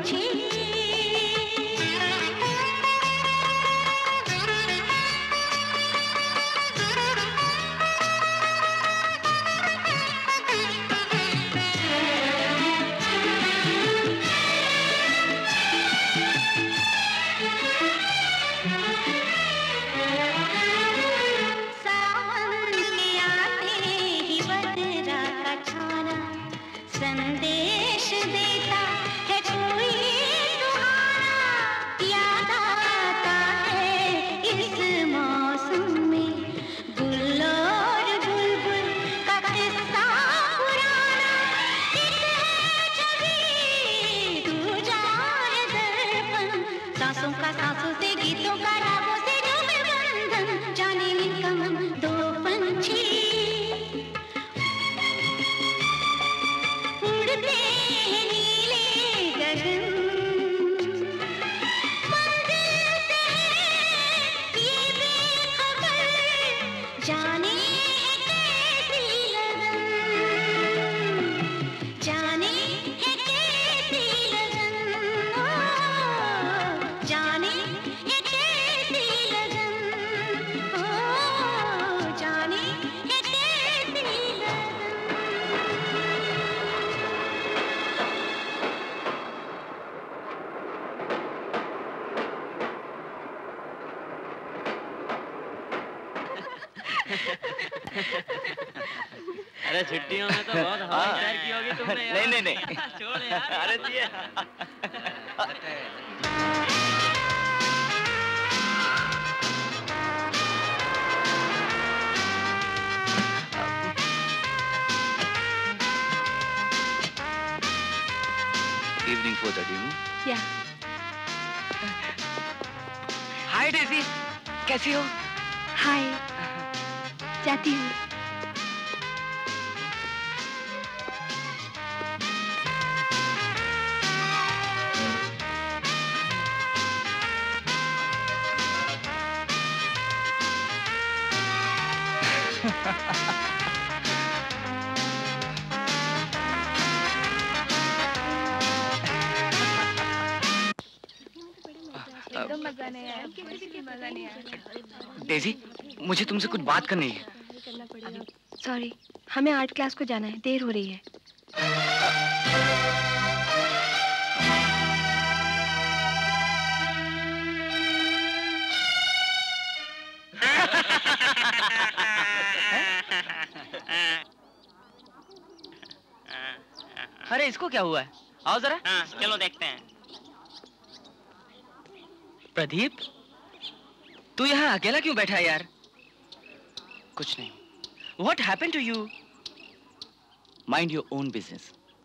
पंछी संदेश देता है कोई सुहाना, याद आता है इस मौसम में गुल और बुलबुल का किस्सा पुराना। एक है छवि दूजा है दर्पण, सांसों का सांसों से गीतों का रागों से जो बंधन, जाने इनका मन दो पंछी उड़ते हैं नीले गगन, मंजिल से है ये बेखबर, जाने है कैसी लगन, जाने है कैसी लगन, ओ, जाने है कैसी लगन, ओ, जाने है कैसी लगन। अरे छुट्टियों में तो बहुत हवाई सैर की होगी तुमने यार। नहीं नहीं नहीं छोड़ यार। अरे दिए इवनिंग फॉर द डिनर। या हाय डेजी, कैसी हो? हाय, जाती हूँ। एकदम मजा नहीं आया, किसी की मजा नहीं आया। डेजी, मुझे तुमसे कुछ बात करनी है। सॉरी, हमें आर्ट क्लास को जाना है, देर हो रही है। अरे इसको क्या हुआ है? आओ जरा। हाँ, चलो देखते हैं। प्रदीप, तू यहाँ अकेला क्यों बैठा है यार? कुछ नहीं। What happened to you? Mind your own business.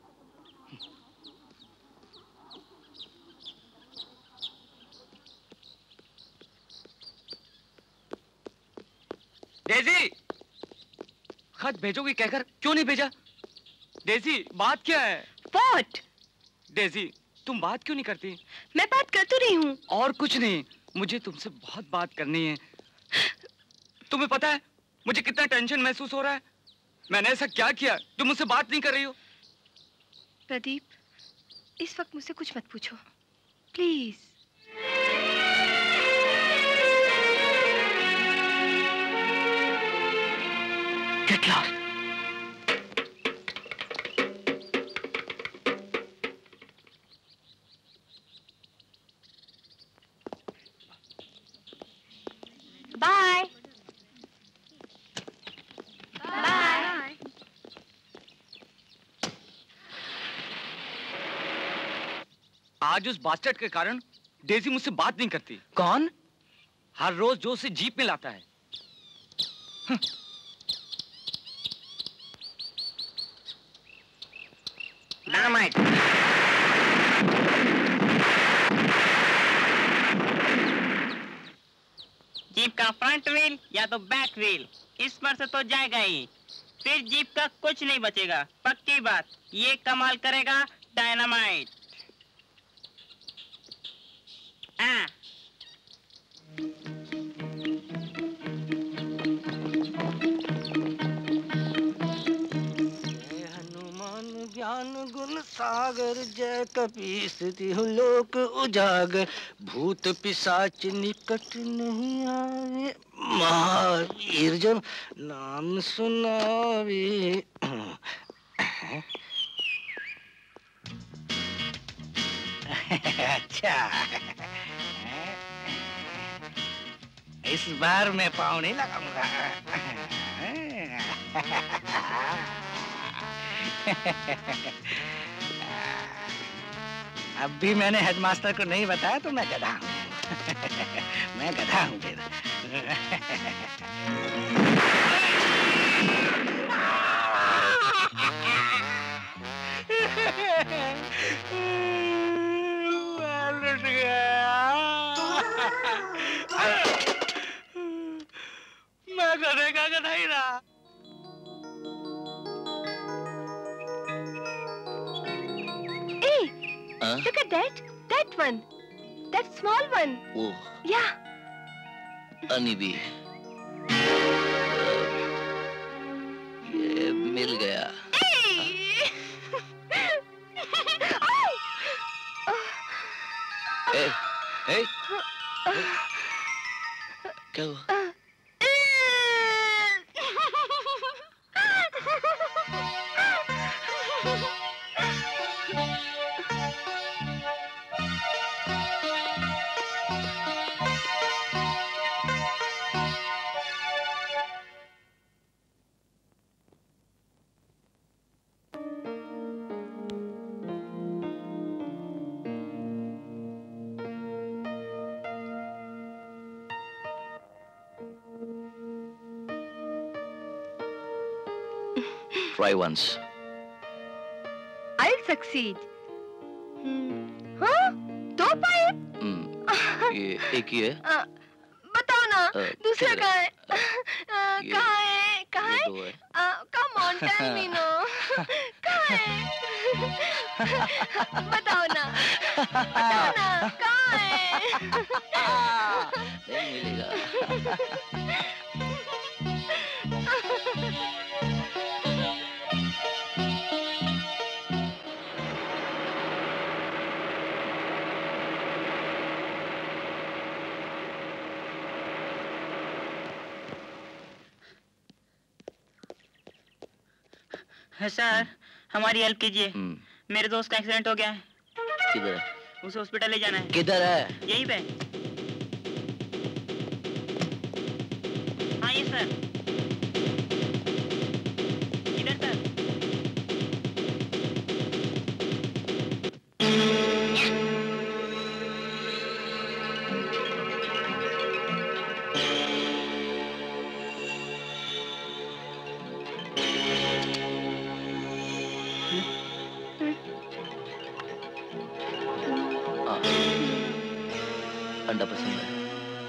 Daisy, खत भेजोगी कहकर क्यों नहीं भेजा? डेजी, बात क्या है? What? डेजी, तुम बात क्यों नहीं करती? मैं बात कर तो रही हूँ। और कुछ नहीं, मुझे तुमसे बहुत बात करनी है। तुम्हें पता है मुझे कितना टेंशन महसूस हो रहा है? मैंने ऐसा क्या किया तुम मुझसे बात नहीं कर रही हो? प्रदीप, इस वक्त मुझसे कुछ मत पूछो, please. Get lost. Bye. Bye. आज उस बास्टर्ड के कारण डेजी मुझसे बात नहीं करती। कौन? हर रोज जो उसे जीप में लाता है। डायनामाइट। जीप का फ्रंट व्हील या तो बैक व्हील, इस पर से तो जाएगा ही, फिर जीप का कुछ नहीं बचेगा। पक्की बात, ये कमाल करेगा डायनामाइट। हाँ। हनुमान ज्ञान गुण सागर सागर जय कपीसती हूँ लोक उजागर, भूत पिशाच निकट नहीं आए, महावीर जब नाम सुनावे। अच्छा, इस बार मैं पाँव नहीं लगाऊंगा। अब भी मैंने हेडमास्टर को नहीं बताया तो मैं गधा हूँ। मैं गधा हूँ फिर। लुट गया। मैं गधे का गधा ही रहा। Huh? Look at that. That one. That small one. Oh. Yeah. अनीबी। ये मिल गया। Hey. Hey. Hey. क्या हुआ? Try once. I'll succeed. हाँ? दो पाए? ये एक ही है? आ, बताओ ना, दूसरा कहाँ है? कहाँ है? कहाँ है? दो है। Come on, tell me no. कहाँ है? बताओ ना, बताओ ना, कहाँ है? नहीं मिलेगा। सर, हमारी हेल्प कीजिए। मेरे दोस्त का एक्सीडेंट हो गया है। किधर है? उसे हॉस्पिटल ले जाना है। किधर है? यहीं पे। हाँ ये सर। इधर सर। अंडा पसंद है?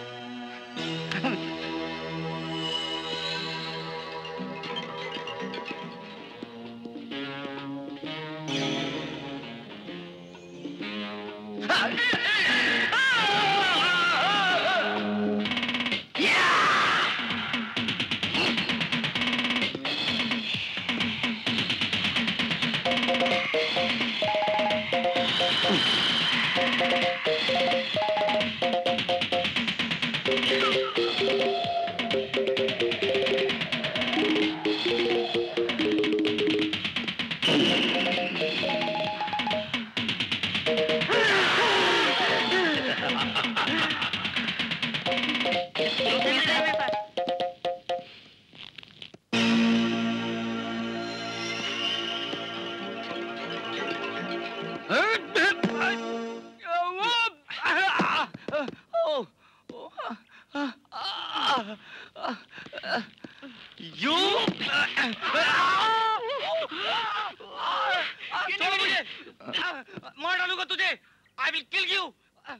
मार डालूंगा तुझे। I will kill you.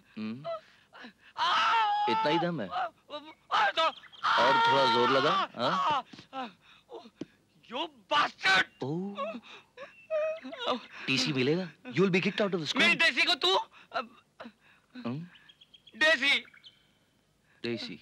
इतना ही दम है? और थोड़ा जोर लगा? हाँ? You bastard. टीसी मिलेगा? You will be kicked out of the school. मेरी देसी को तू? देसी। देसी।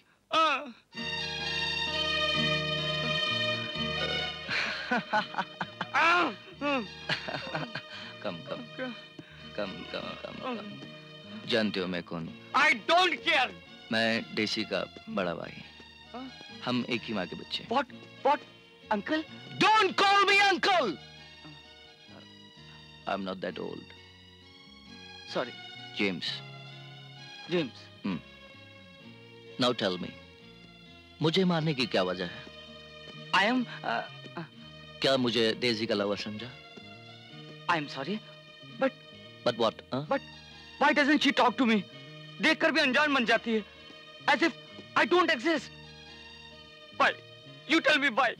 कम कम कम कम कम कम जानते हो मैं कौन? I don't care. मैं डेसी का बड़ा भाई। हम एक ही माँ के बच्चे। What what uncle? Don't call me uncle. I am not that old. Sorry. James. James. Now tell me, मुझे मारने की क्या वजह है? आई एम क्या मुझे डेजी का लवर समझा? I am sorry but but what? But why doesn't she talk to me? देखकर भी अनजान बन जाती है, as if I don't exist. Why? You tell me why?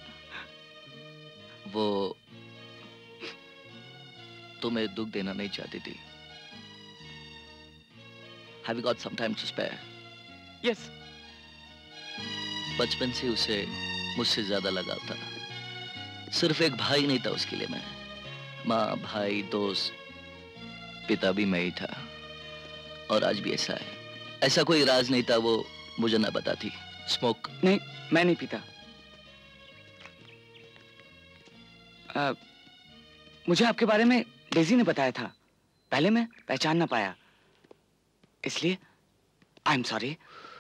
वो तुम्हें दुख देना नहीं चाहती थी। Have you got some time to spare? Yes. बचपन से उसे मुझसे ज्यादा लगाव था। सिर्फ एक भाई नहीं था उसके लिए मैं। माँ, भाई, दोस्त, पिता भी मैं ही था। और आज भी ऐसा है। ऐसा कोई राज नहीं था वो मुझे ना बताती। स्मोक? नहीं, मैं नहीं पीता। आ, मुझे आपके बारे में डेजी ने बताया था। पहले मैं पहचान ना पाया, इसलिए I am sorry.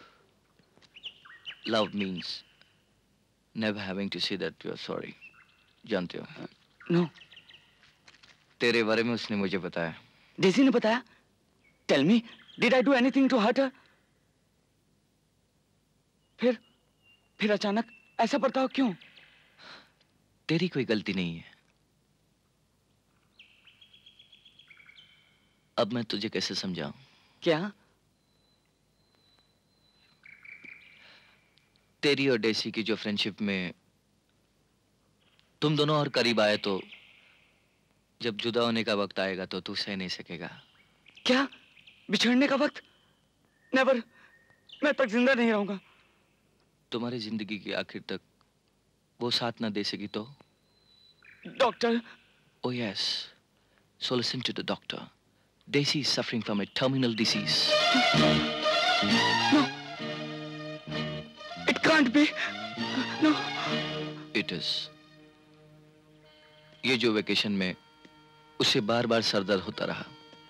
Love means never having to say that you are sorry. जानते हो? No no. तेरे बारे में उसने मुझे बताया। डेजी ने बताया? Tell me, did I do anything to hurt her? फिर फिर अचानक ऐसा बर्ताव क्यों? तेरी कोई गलती नहीं है। अब मैं तुझे कैसे समझाऊं? क्या? तेरी और डेसी की जो फ्रेंडशिप में तुम दोनों और करीब आए, तो जब जुदा होने का वक्त आएगा तो तू सह नहीं सकेगा। क्या? बिछड़ने का वक्त? नेवर। मैं तक जिंदा नहीं रहूंगा। तुम्हारी जिंदगी के आखिर तक वो साथ ना दे सकी तो? Doctor? Oh yes. So listen to the doctor. Daisy is suffering from a terminal disease. No. It can't be. No. It is. ये जो वेकेशन में उसे बार बार सर दर्द होता रहा।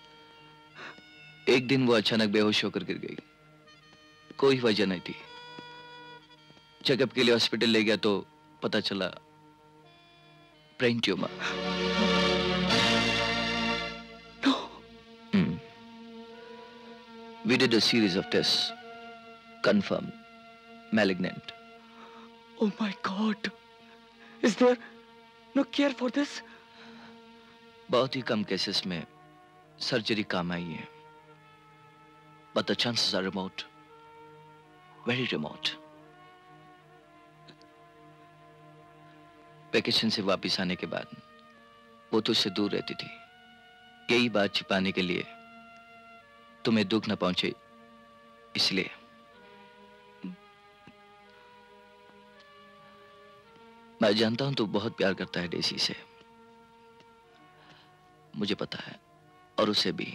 एक दिन वो अचानक बेहोश होकर गिर गई। कोई वजह नहीं थी। चेकअप के लिए हॉस्पिटल ले गया तो पता चला brain tumour. No. Hmm. We did a series of tests. Confirmed malignant. Oh my God. Is there no cure for this? बहुत ही कम केसेस में सर्जरी काम आई है, but the chances are remote, very remote. Vacation से वापस आने के बाद वो तुझसे दूर रहती थी। यही बात छिपाने के लिए तुम्हें दुख न पहुंचे, इसलिए। मैं जानता हूं तू बहुत प्यार करता है डेसी से, मुझे पता है, और उसे भी।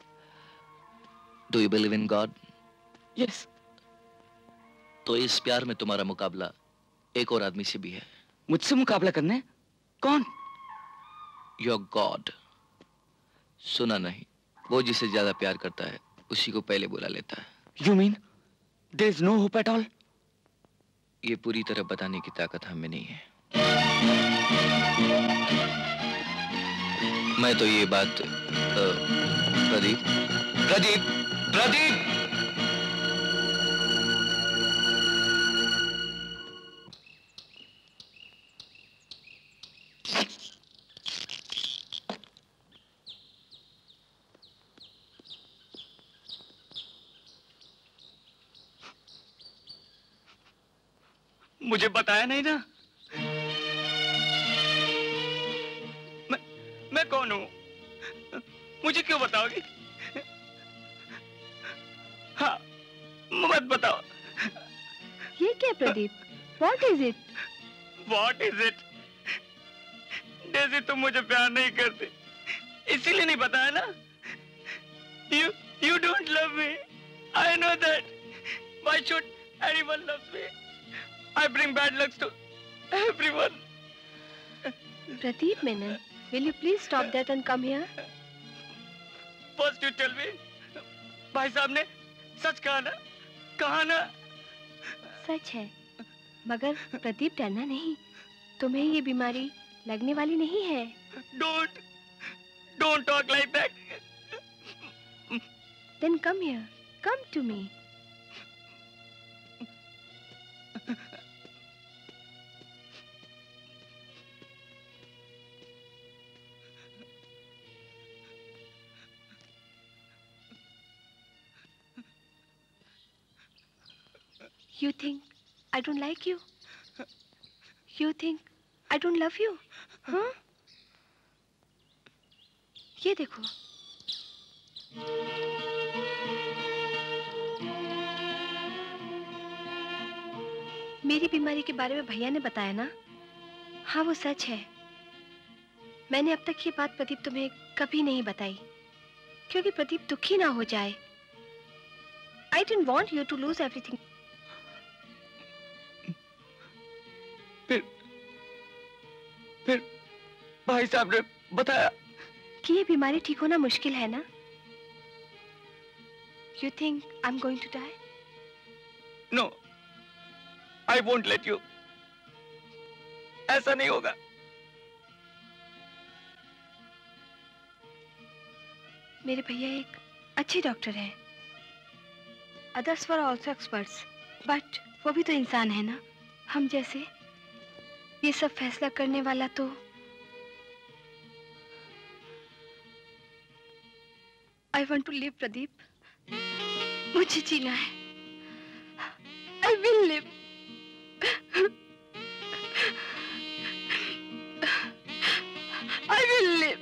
Do you believe in God? Yes. तो इस प्यार में तुम्हारा मुकाबला एक और आदमी से भी है। मुझसे मुकाबला करने? कौन? Your God. सुना नहीं? वो जिसे ज्यादा प्यार करता है उसी को पहले बुला लेता है। You mean there is no hope at all? ये पूरी तरह बताने की ताकत हमें नहीं है। मैं तो ये बात प्रदीप प्रदीप प्रदीप मुझे बताया नहीं ना? मैं मैं कौन हूं? मुझे क्यों बताओगी? हाँ, मत बताओ। ये क्या Pradeep? What is it? What is it? Daisy तुम मुझे प्यार नहीं करती, इसीलिए नहीं बताया ना? You you don't love me. I know that. Why should anyone love me? I bring bad luck to everyone. Pradeep Menon, Will you please stop that and come here? First you tell me. भाई साहब ने सच कहा ना? कहा ना? सच है, मगर प्रदीप डरना नहीं। तुम्हें ये बीमारी लगने वाली नहीं है। Don't, don't talk like that. Then come here. Come to me. You think I don't like you? You think I don't love you? हाँ? ये देखो। मेरी बीमारी के बारे में भैया ने बताया ना? हाँ, वो सच है। मैंने अब तक ये बात प्रदीप तुम्हें कभी नहीं बताई, क्योंकि प्रदीप दुखी ना हो जाए। I didn't want you to lose everything. फिर फिर भाई साहब ने बताया कि ये बीमारी ठीक होना मुश्किल है ना? You think I'm going to die? No, I won't let you. ऐसा नहीं होगा। मेरे भैया एक अच्छे डॉक्टर हैं। Others were also experts, but वो भी तो इंसान है ना, हम जैसे। ये सब फैसला करने वाला तो I want to live, Pradeep. मुझे जीना है। I will live. I will live.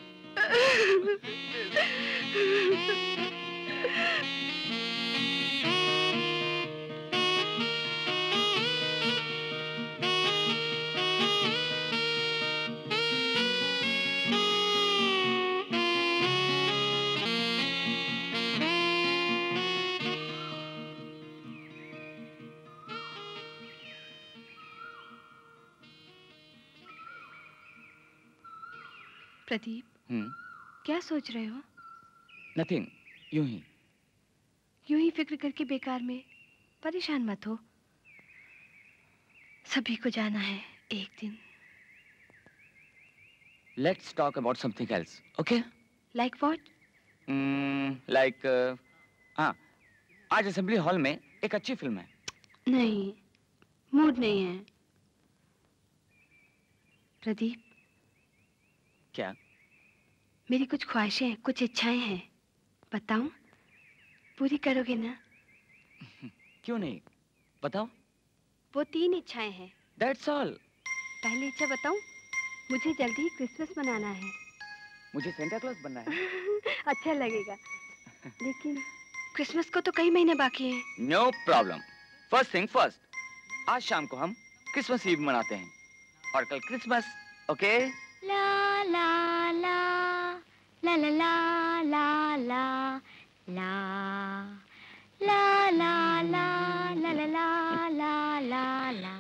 Pradeep, हम्म, क्या सोच रहे हो? नथिंग, यूं ही। यूं ही फिक्र करके बेकार में परेशान मत हो। सभी को जाना है एक दिन। Let's talk about something else, okay? Like what? Hmm, like, uh, हाँ, आज असेंबली हॉल में एक अच्छी फिल्म है। नहीं, मूड नहीं है। प्रदीप, क्या? मेरी कुछ ख्वाहिशें हैं, कुछ इच्छाएं हैं। बताऊं? पूरी करोगे ना? क्यों नहीं? बताओ। वो तीन इच्छाएं हैं। That's all. पहली इच्छा बताऊं? मुझे जल्दी ही क्रिसमस मनाना है। मुझे सेंटा क्लॉज बनना है। अच्छा लगेगा। लेकिन क्रिसमस को तो कई महीने बाकी हैं। No problem. First thing first. आज शाम को हम क्रिसमस ईव मनाते हैं और कल क्रिसमस, ओके? ला ला ला ला ला ला ला ला ला ला ला ला ला ला ला ला ला ला।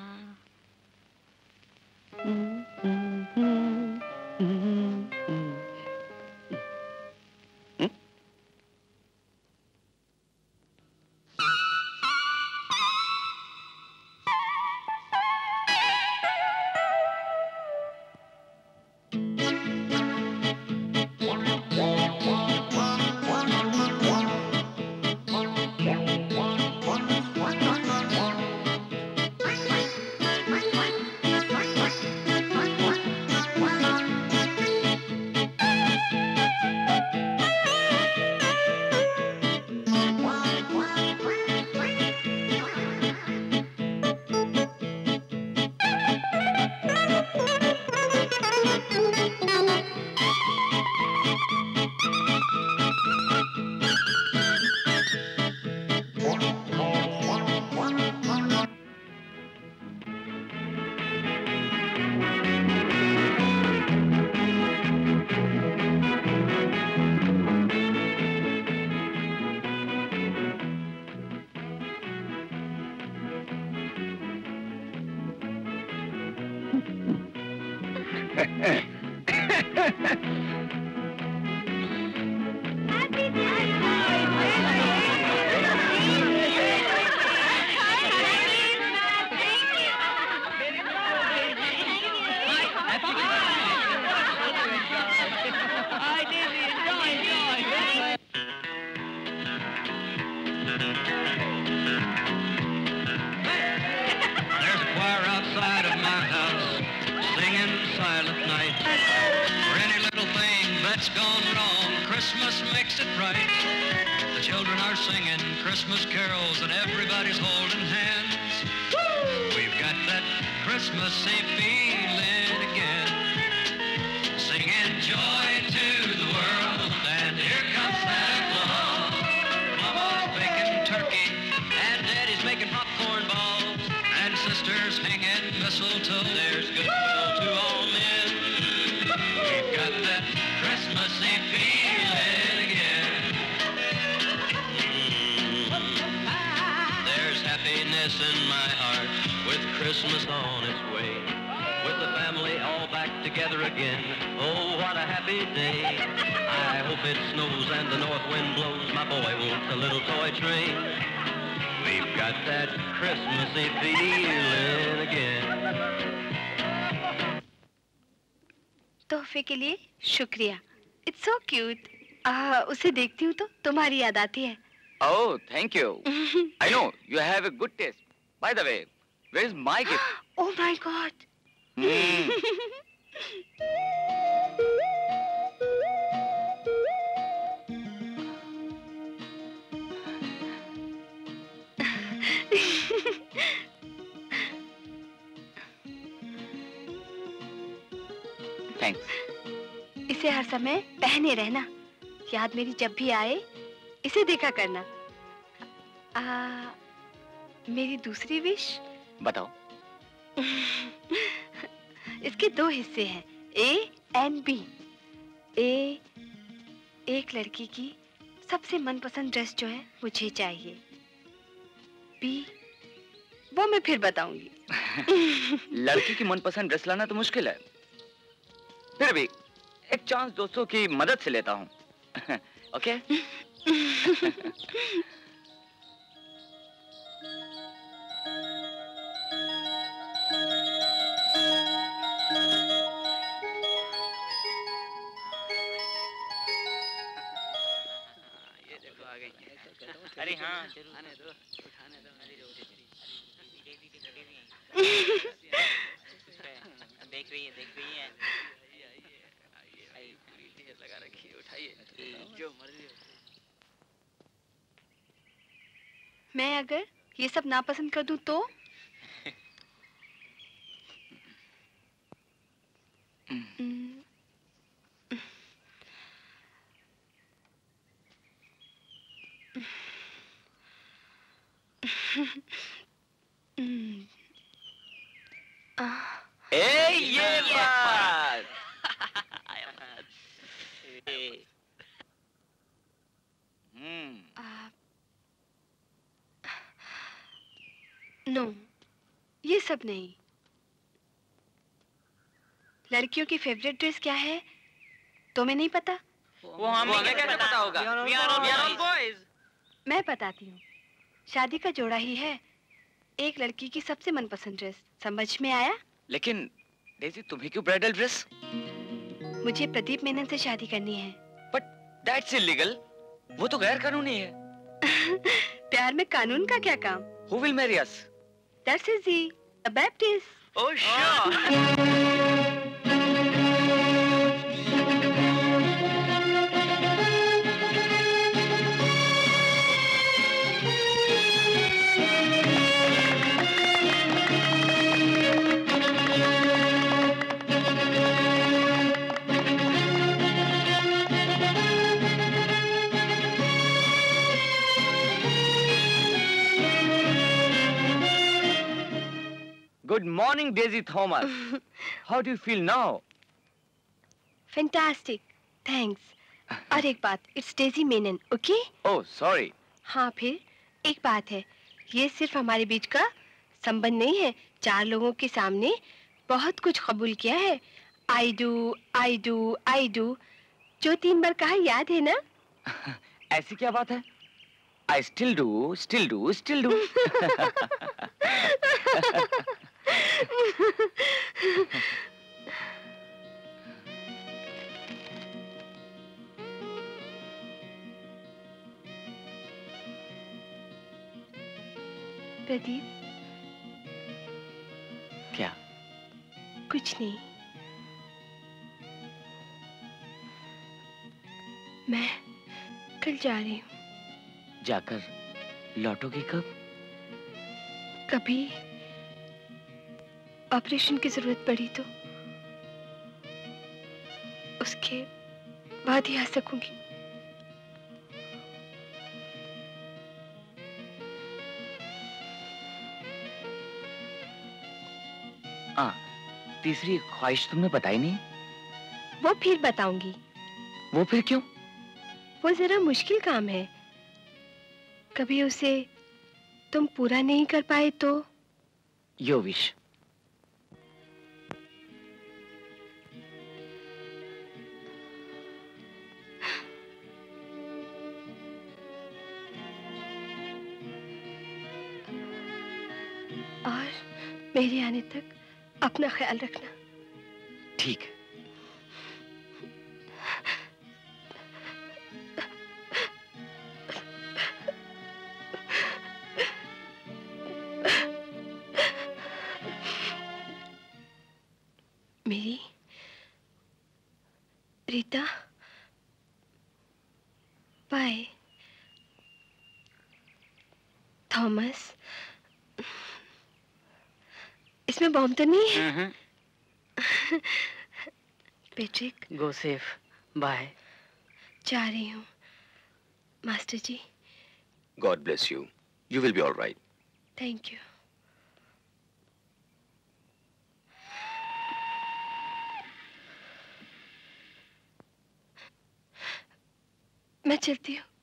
There's a choir outside of my house singing Silent Night. For any little thing that's gone wrong, Christmas makes it right. The children are singing Christmas carols and everybody's holding hands. We've got that Christmassy feeling again. Singing joy to the world, and here comes Santa Claus. Mama's baking turkey, and Daddy's making popcorn balls, and sisters hanging mistletoe. There's goodwill to all men. We've got that Christmassy feeling again. There's happiness in my heart with Christmas on its way. With the family all back together again. Oh, what a happy day. I hope it snows and the north wind blows. My boy wants a little toy train. We've got that Christmassy feeling again. तोहफे के लिए शुक्रिया. It's so cute. आ, उसे देखती हूँ तो तुम्हारी याद आती है. Oh, thank you. I know you have a good taste. By the way, where is my gift? Oh my God. Hmm. Thanks. इसे हर समय पहने रहना. याद मेरी जब भी आए इसे देखा करना. आ, मेरी दूसरी विश बताओ. इसके दो हिस्से हैं, ए एंड बी. ए, एक लड़की की सबसे मनपसंद ड्रेस जो है मुझे चाहिए. बी, वो मैं फिर बताऊंगी. लड़की की मनपसंद ड्रेस लाना तो मुश्किल है. फिर भी एक चांस दोस्तों की मदद से लेता हूँ. ओके? अरे हाँ आने दो, उठाने दो. देख रही है देख रही है. लगा रखी है, उठाइए जो मर्जी. मैं अगर ये सब नापसंद कर दूं तो? ए ये बात. नो, ये सब नहीं. लड़कियों की फेवरेट ड्रेस क्या है तुम्हें नहीं पता? वो हमें कैसे पता होगा? We are all boys. मैं बताती हूँ. शादी का जोड़ा ही है. एक लड़की की सबसे मनपसंद ड्रेस. समझ में आया? लेकिन डेजी तुम्हें क्यों ब्राइडल ड्रेस? मुझे प्रदीप मेनन से शादी करनी है. But that's illegal. वो तो गैर कानूनी है. प्यार में कानून का क्या काम? Who will marry us? That's easy. A Baptist. Oh sure. Good morning, Daisy Thomas. How do you feel now? Fantastic. Thanks. और एक बात, it's Daisy Menon, okay? Oh, sorry. हाँ फिर एक बात है, ये सिर्फ हमारे बीच का संबंध नहीं है. चार लोगों के सामने बहुत कुछ कबूल किया है. I do, I do, I do. जो तीन बार कहा याद है ना? ऐसी क्या बात है? I still do, still do, still do. Pradeep. क्या? कुछ नहीं। मैं कल जा रही हूँ। जाकर लौटोगी कब? कभी ऑपरेशन की जरूरत पड़ी तो उसके बाद ही आ सकूंगी। हाँ, तीसरी ख्वाहिश तुमने बताई नहीं। वो फिर बताऊंगी। वो फिर क्यों? वो जरा मुश्किल काम है। कभी उसे तुम पूरा नहीं कर पाए तो? You wish. और मेरे आने तक अपना ख्याल रखना। ठीक है। मेरी रीता, बाय। थॉमस, इसमें बॉम्ब तो नहीं है? Patrick, go safe, bye. जा रही हूँ master ji. God bless you. You will be all right. Thank you. मैं चलती हूँ।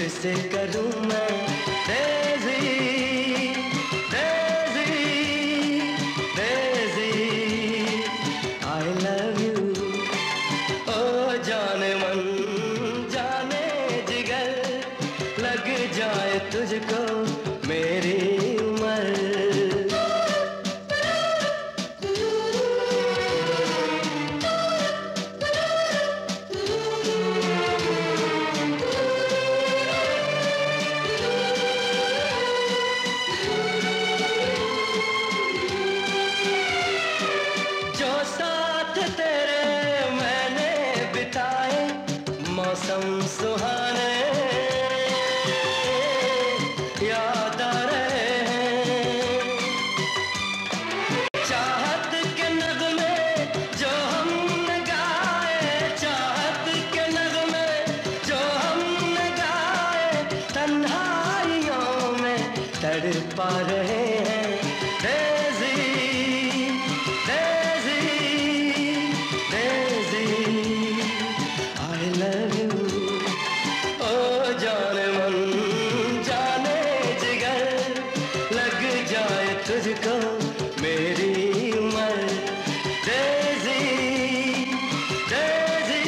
किससे करूं मैं Daisy Daisy Daisy I love you ओ जाने मन जाने जिगर लग जाए तुझको मेरी उम्र सुहाने याद आ रहे हैं चाहत के नगमे जो हमने गाए चाहत के नगमे जो हमने गाए तन्हाइयों में तड़पा रहे हैं Daisy Daisy Daisy I love you तुझको मेरी उम्र Daisy Daisy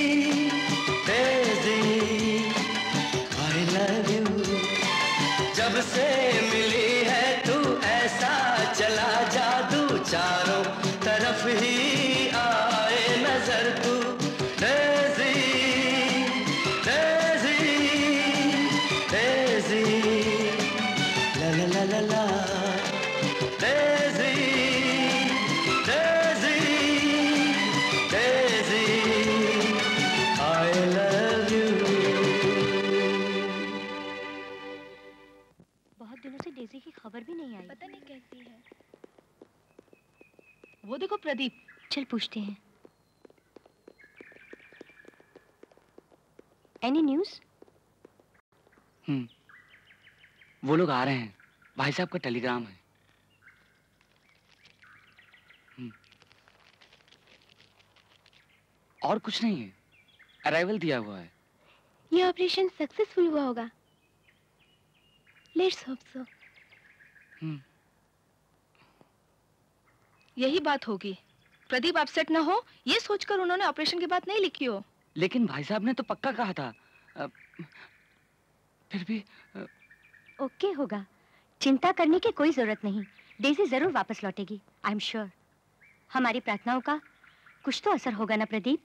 Daisy I love you जब से मिली है तू ऐसा चला जादू चारों तरफ ही आए नजर तू डेज़ी डेज़ी डेज़ी ला ला ला ला ला Daisy, Daisy, Daisy, I love you. बहुत दिनों से डेज़ी की खबर भी नहीं आई। पता नहीं कैसी है। वो देखो प्रदीप, चल पूछते हैं। Any news? हम्म, वो लोग आ रहे हैं। भाई साहब का टेलीग्राम है। और कुछ नहीं है, अराइवल दिया हुआ है। ये ऑपरेशन सक्सेसफुल हुआ होगा। Let's hope so. हम्म। यही बात होगी। प्रदीप अपसेट ना हो, ये सोचकर उन्होंने ऑपरेशन की बात नहीं लिखी हो। लेकिन भाई साहब ने तो पक्का कहा था। आ, फिर भी आ... ओके होगा, चिंता करने की कोई जरूरत नहीं। डेज़ी जरूर वापस लौटेगी, आई एम श्योर। हमारी प्रार्थनाओं का कुछ तो असर होगा ना प्रदीप?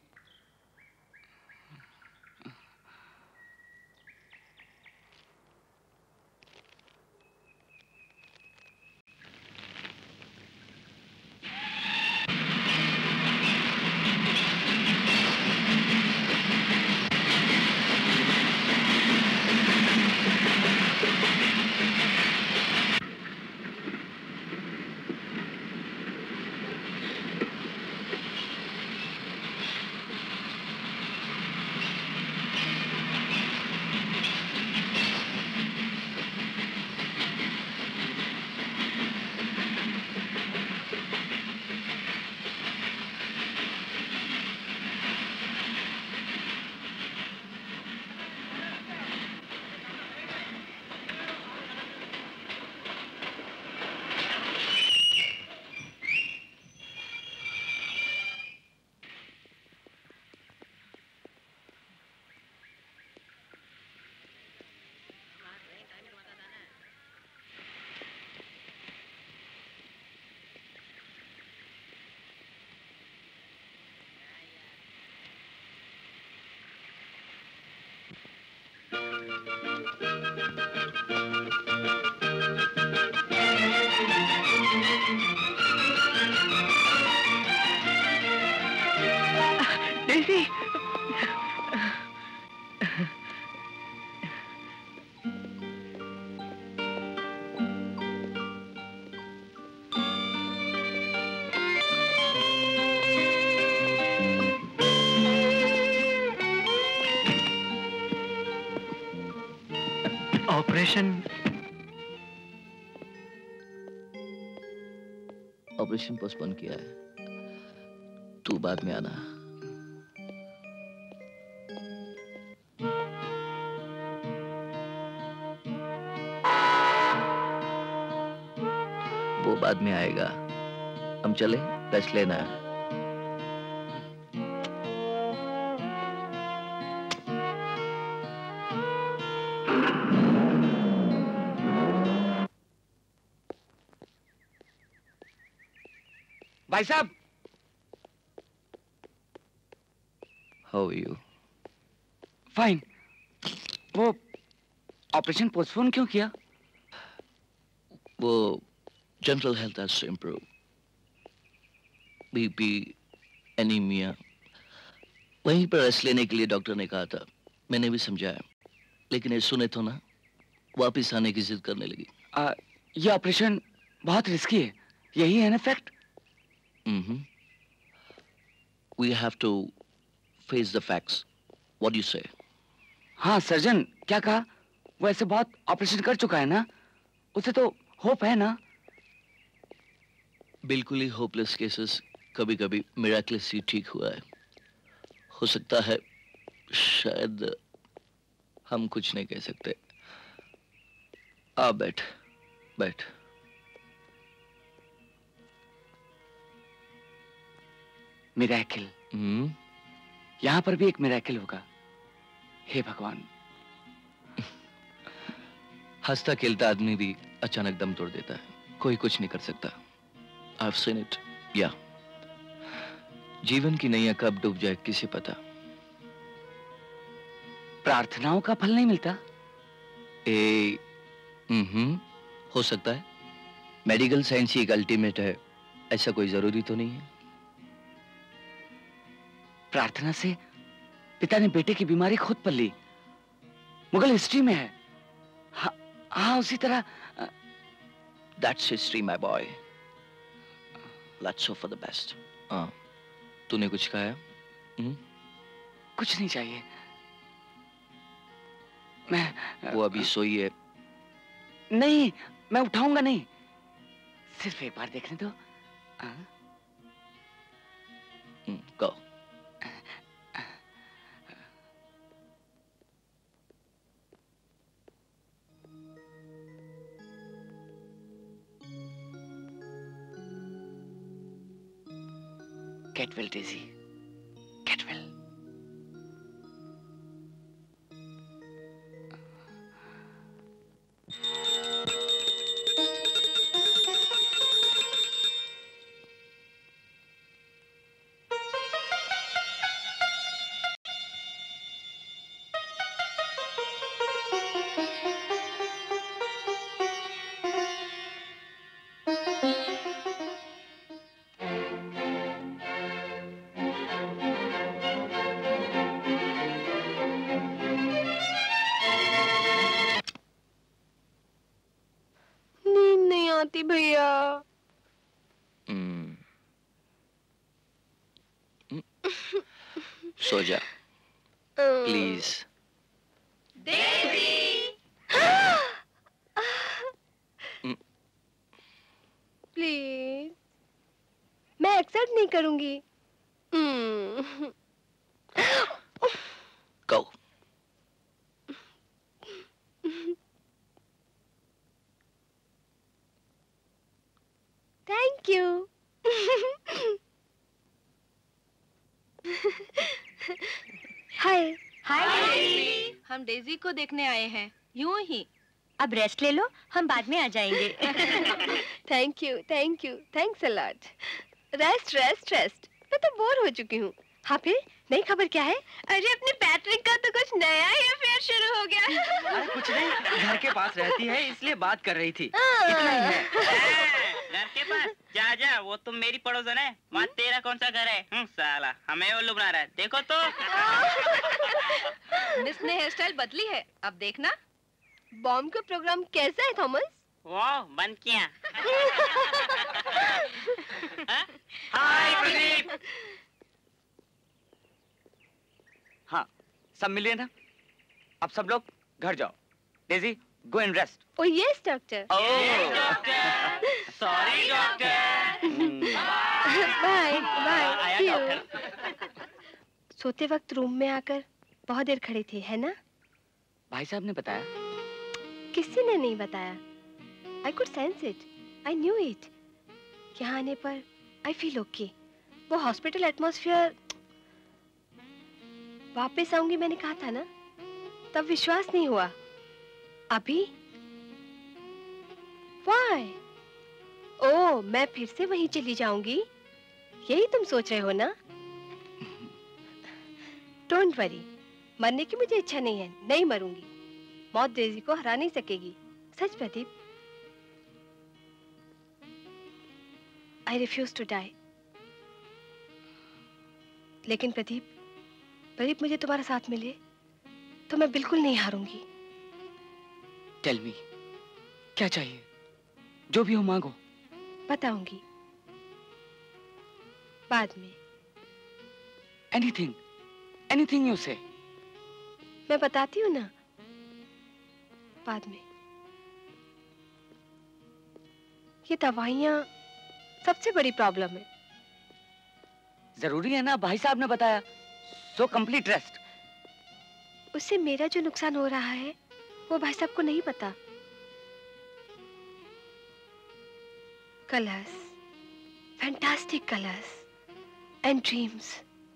ऑपरेशन ऑपरेशन पोस्टपोन किया है, तू बाद में आना। वो बाद में आएगा। हम चले, रेस्ट लेना है। भाई साहब, हाउ आर यू? फाइन। वो ऑपरेशन पोस्टपोन क्यों किया? वो general health has to improve. BP, anaemia, वहीं पर रेस्ट लेने के लिए डॉक्टर ने कहा था। मैंने भी समझाया, लेकिन ये सुने तो ना, वापस आने की जिद करने लगी। आ, ये ऑपरेशन बहुत रिस्की है, यही है ना fact? Mm-hmm. We have to face the facts. What do you say? हाँ सर्जन, क्या कहा? वो ऐसे बहुत ऑपरेशन कर चुका है ना, उसे तो होप है ना? बिल्कुल ही होपलेस केसेस कभी कभी मिराकलसली ठीक हुआ है। हो सकता है, शायद हम कुछ नहीं कह सकते। आ बैठ बैठ। मिरेकल। हम्म। यहाँ पर भी एक मिरेकल होगा। हे भगवान। हंसता खेलता आदमी भी अचानक दम तोड़ देता है, कोई कुछ नहीं कर सकता। I've seen it. या जीवन की नैया कब डूब जाए किसे पता। प्रार्थनाओं का फल नहीं मिलता? ए, हम्म, हो सकता है। मेडिकल साइंस ही एक अल्टीमेट है, ऐसा कोई जरूरी तो नहीं है। प्रार्थना से पिता ने बेटे की बीमारी खुद पल ली, मुगल हिस्ट्री में है। हाँ, हाँ उसी तरह। That's history, my boy. Let's hope for the best. हाँ, तूने कुछ कहा है? हम्म? कुछ नहीं चाहिए। मैं वो अभी सोई है। नहीं, मैं उठाऊंगा नहीं, सिर्फ एक बार देखने दो। Go. Get well, Daisy. Get well. भैया। सो जा प्लीज। प्लीज, मैं एक्सेप्ट नहीं करूंगी। Go. Thank you. Hi. Hi. हम डेजी को देखने आए हैं, यूं ही। अब रेस्ट ले लो, हम बाद में आ जाएंगे। Thank you, thank you, thanks a lot. Rest rest rest, मैं तो बोर हो चुकी हूँ। हाँ फिर नई खबर क्या है? अरे अपनी पैट्रिक का तो कुछ नया ही अफेयर शुरू हो गया। अरे कुछ नहीं, घर के पास रहती है इसलिए बात कर रही थी। इतना ही है। घर के पास जा जा, वो तुम मेरी पड़ोसन है, वहाँ तेरा कौन सा घर है? हम्म साला हमें उल्लू बना रहा है, देखो तो। मिस ने हेयर स्टाइल बदली है, अब देखना। बॉम्ब का प्रोग्राम कैसा है थॉमस? वाह बंद किया। हाय प्रदीप। हाँ सब मिलिए ना, अब सब लोग घर जाओ। Daisy go and rest. Oh yes doctor. Sorry doctor. Bye bye. सोते वक्त रूम में आकर बहुत देर खड़े थे, है ना? भाई साहब ने बताया? किसी ने नहीं बताया। I could sense it. I knew it. यहाँ आने पर आई फील ओके। वो हॉस्पिटल एटमॉस्फेयर वापस आऊंगी मैंने कहा था ना, तब विश्वास नहीं हुआ। अभी Why? ओह, मैं फिर से वहीं चली जाऊंगी, यही तुम सोच रहे हो ना? डोंट वरी, मरने की मुझे इच्छा नहीं है, नहीं मरूंगी। मौत डेज़ी को हरा नहीं सकेगी। सच Pradeep, I refuse to die. लेकिन प्रदीप, प्रदीप मुझे तुम्हारा साथ मिले तो मैं बिल्कुल नहीं हारूंगी। टेल मी, क्या चाहिए? जो भी हो मांगो। बताऊंगी बाद में। एनीथिंग, एनीथिंग यू से। मैं बताती हूँ ना बाद में। ये दवाइयाँ सबसे बड़ी प्रॉब्लम है। जरूरी है ना, भाई साहब ने बताया। So complete rest. उससे मेरा जो नुकसान हो रहा है वो भाई साहब को नहीं पता। Colours, fantastic colours and dreams.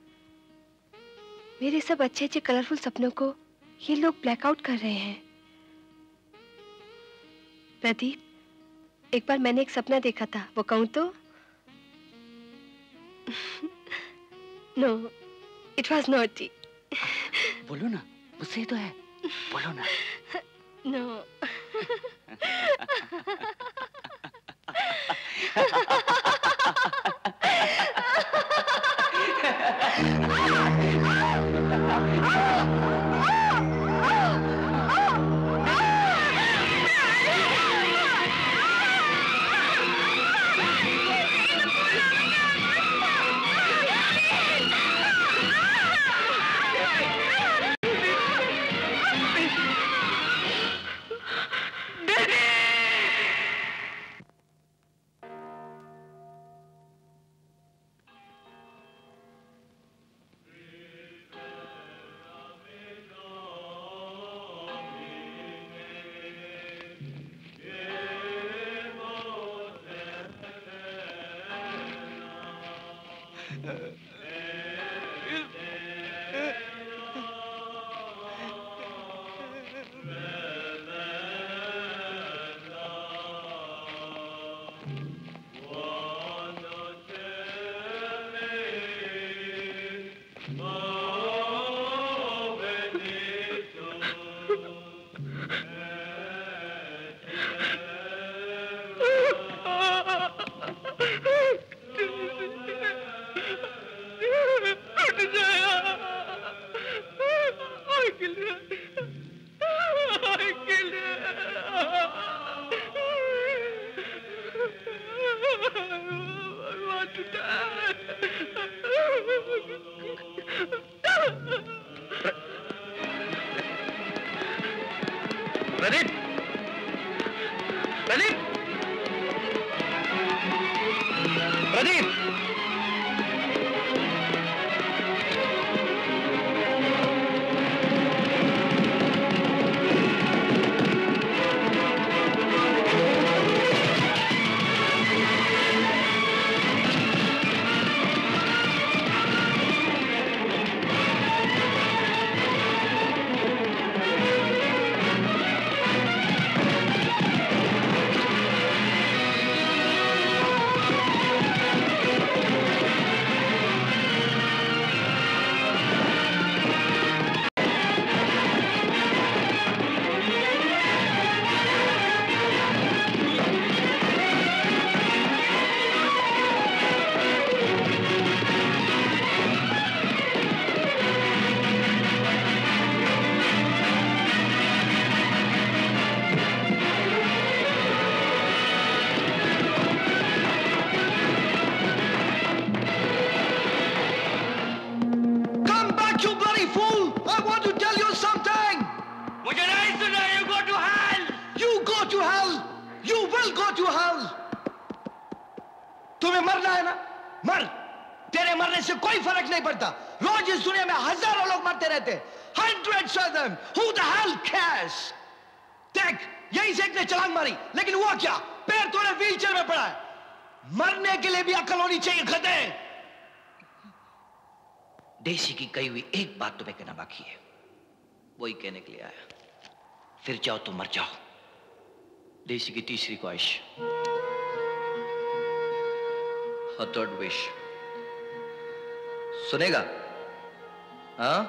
मेरे सब अच्छे अच्छे कलरफुल सपनों को ये लोग ब्लैकआउट कर रहे हैं। प्रदीप, एक बार मैंने एक सपना देखा था, वो कहूं तो? No, it was naughty. बोलो ना, मुझसे तो है, बोलो ना। नो। प्रदीप, प्रदीप, प्रदीप, मरने के लिए भी अकल होनी चाहिए गधे। देसी की कही हुई एक बात तुम्हें कहना बाकी है, वही कहने के लिए आया। फिर जाओ तो मर जाओ। देसी की तीसरी ख्वाहिश, थर्ड विश, सुनेगा? हाँ,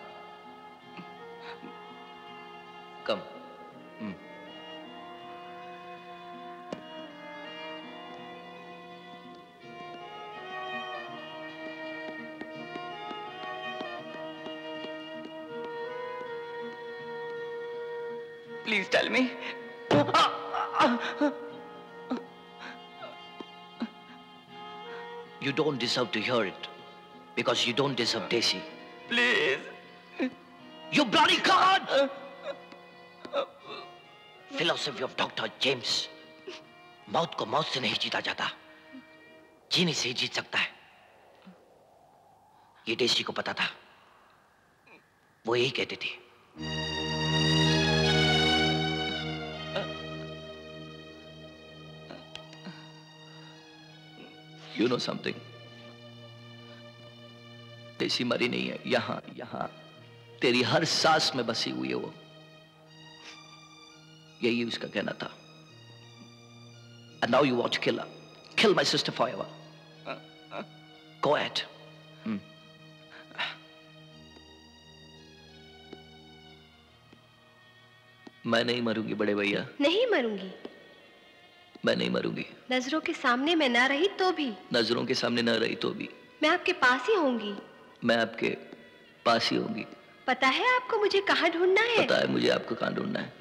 कम। Please tell me. You don't deserve to hear it because you don't deserve Desi. Please. You bloody coward! Philosophy of Doctor James. मौत को मौत से नहीं जीता जाता, जीने से ही जीत सकता है। ये देसी को पता था, वो यही कहते थे। You know something? देसी मरी नहीं है, यहां यहां तेरी हर सांस में बसी हुई है वो। यही उसका कहना था। And now you want to kill her, kill my sister forever. Go ahead. Hmm. मैं नहीं मरूंगी बड़े भैया। नहीं मरूंगी। मैं नहीं मरूंगी। नजरों के सामने मैं ना रही तो भी। नजरों के सामने ना रही तो भी। मैं आपके पास ही होंगी। मैं आपके पास ही होंगी। पता है आपको मुझे कहाँ ढूंढना है? पता है मुझे आपको कहाँ ढूंढना है।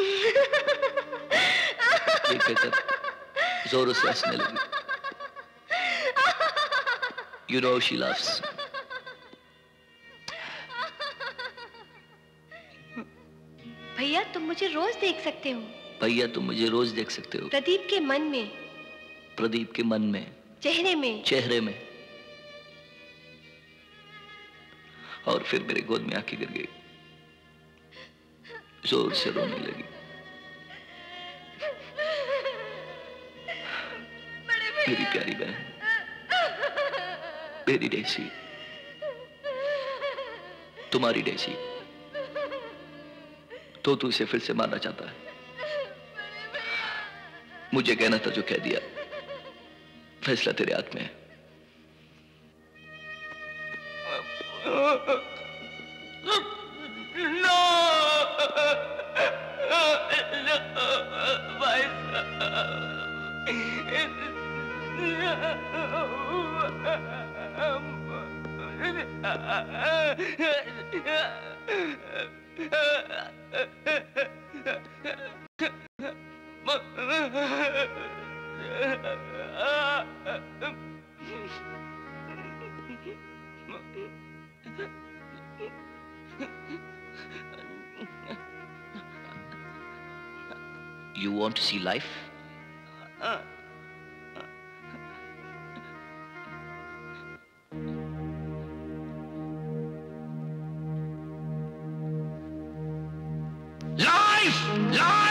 ये कहकर जोरों से हंसने लगी। You know she loves. भैया तुम मुझे रोज देख सकते हो। भैया तुम मुझे रोज देख सकते हो। प्रदीप के मन में। प्रदीप के मन में। चेहरे में। चेहरे में। और फिर मेरे गोद में आके गिर गई, जोर से रोने लगी। मेरी प्यारी बहन, मेरी डेसी, तुम्हारी डेसी। तो तू इसे फिर से मारना चाहता है। मुझे कहना था जो कह दिया, फैसला तेरे हाथ में है। No! No, my You want to see life? Life! Life!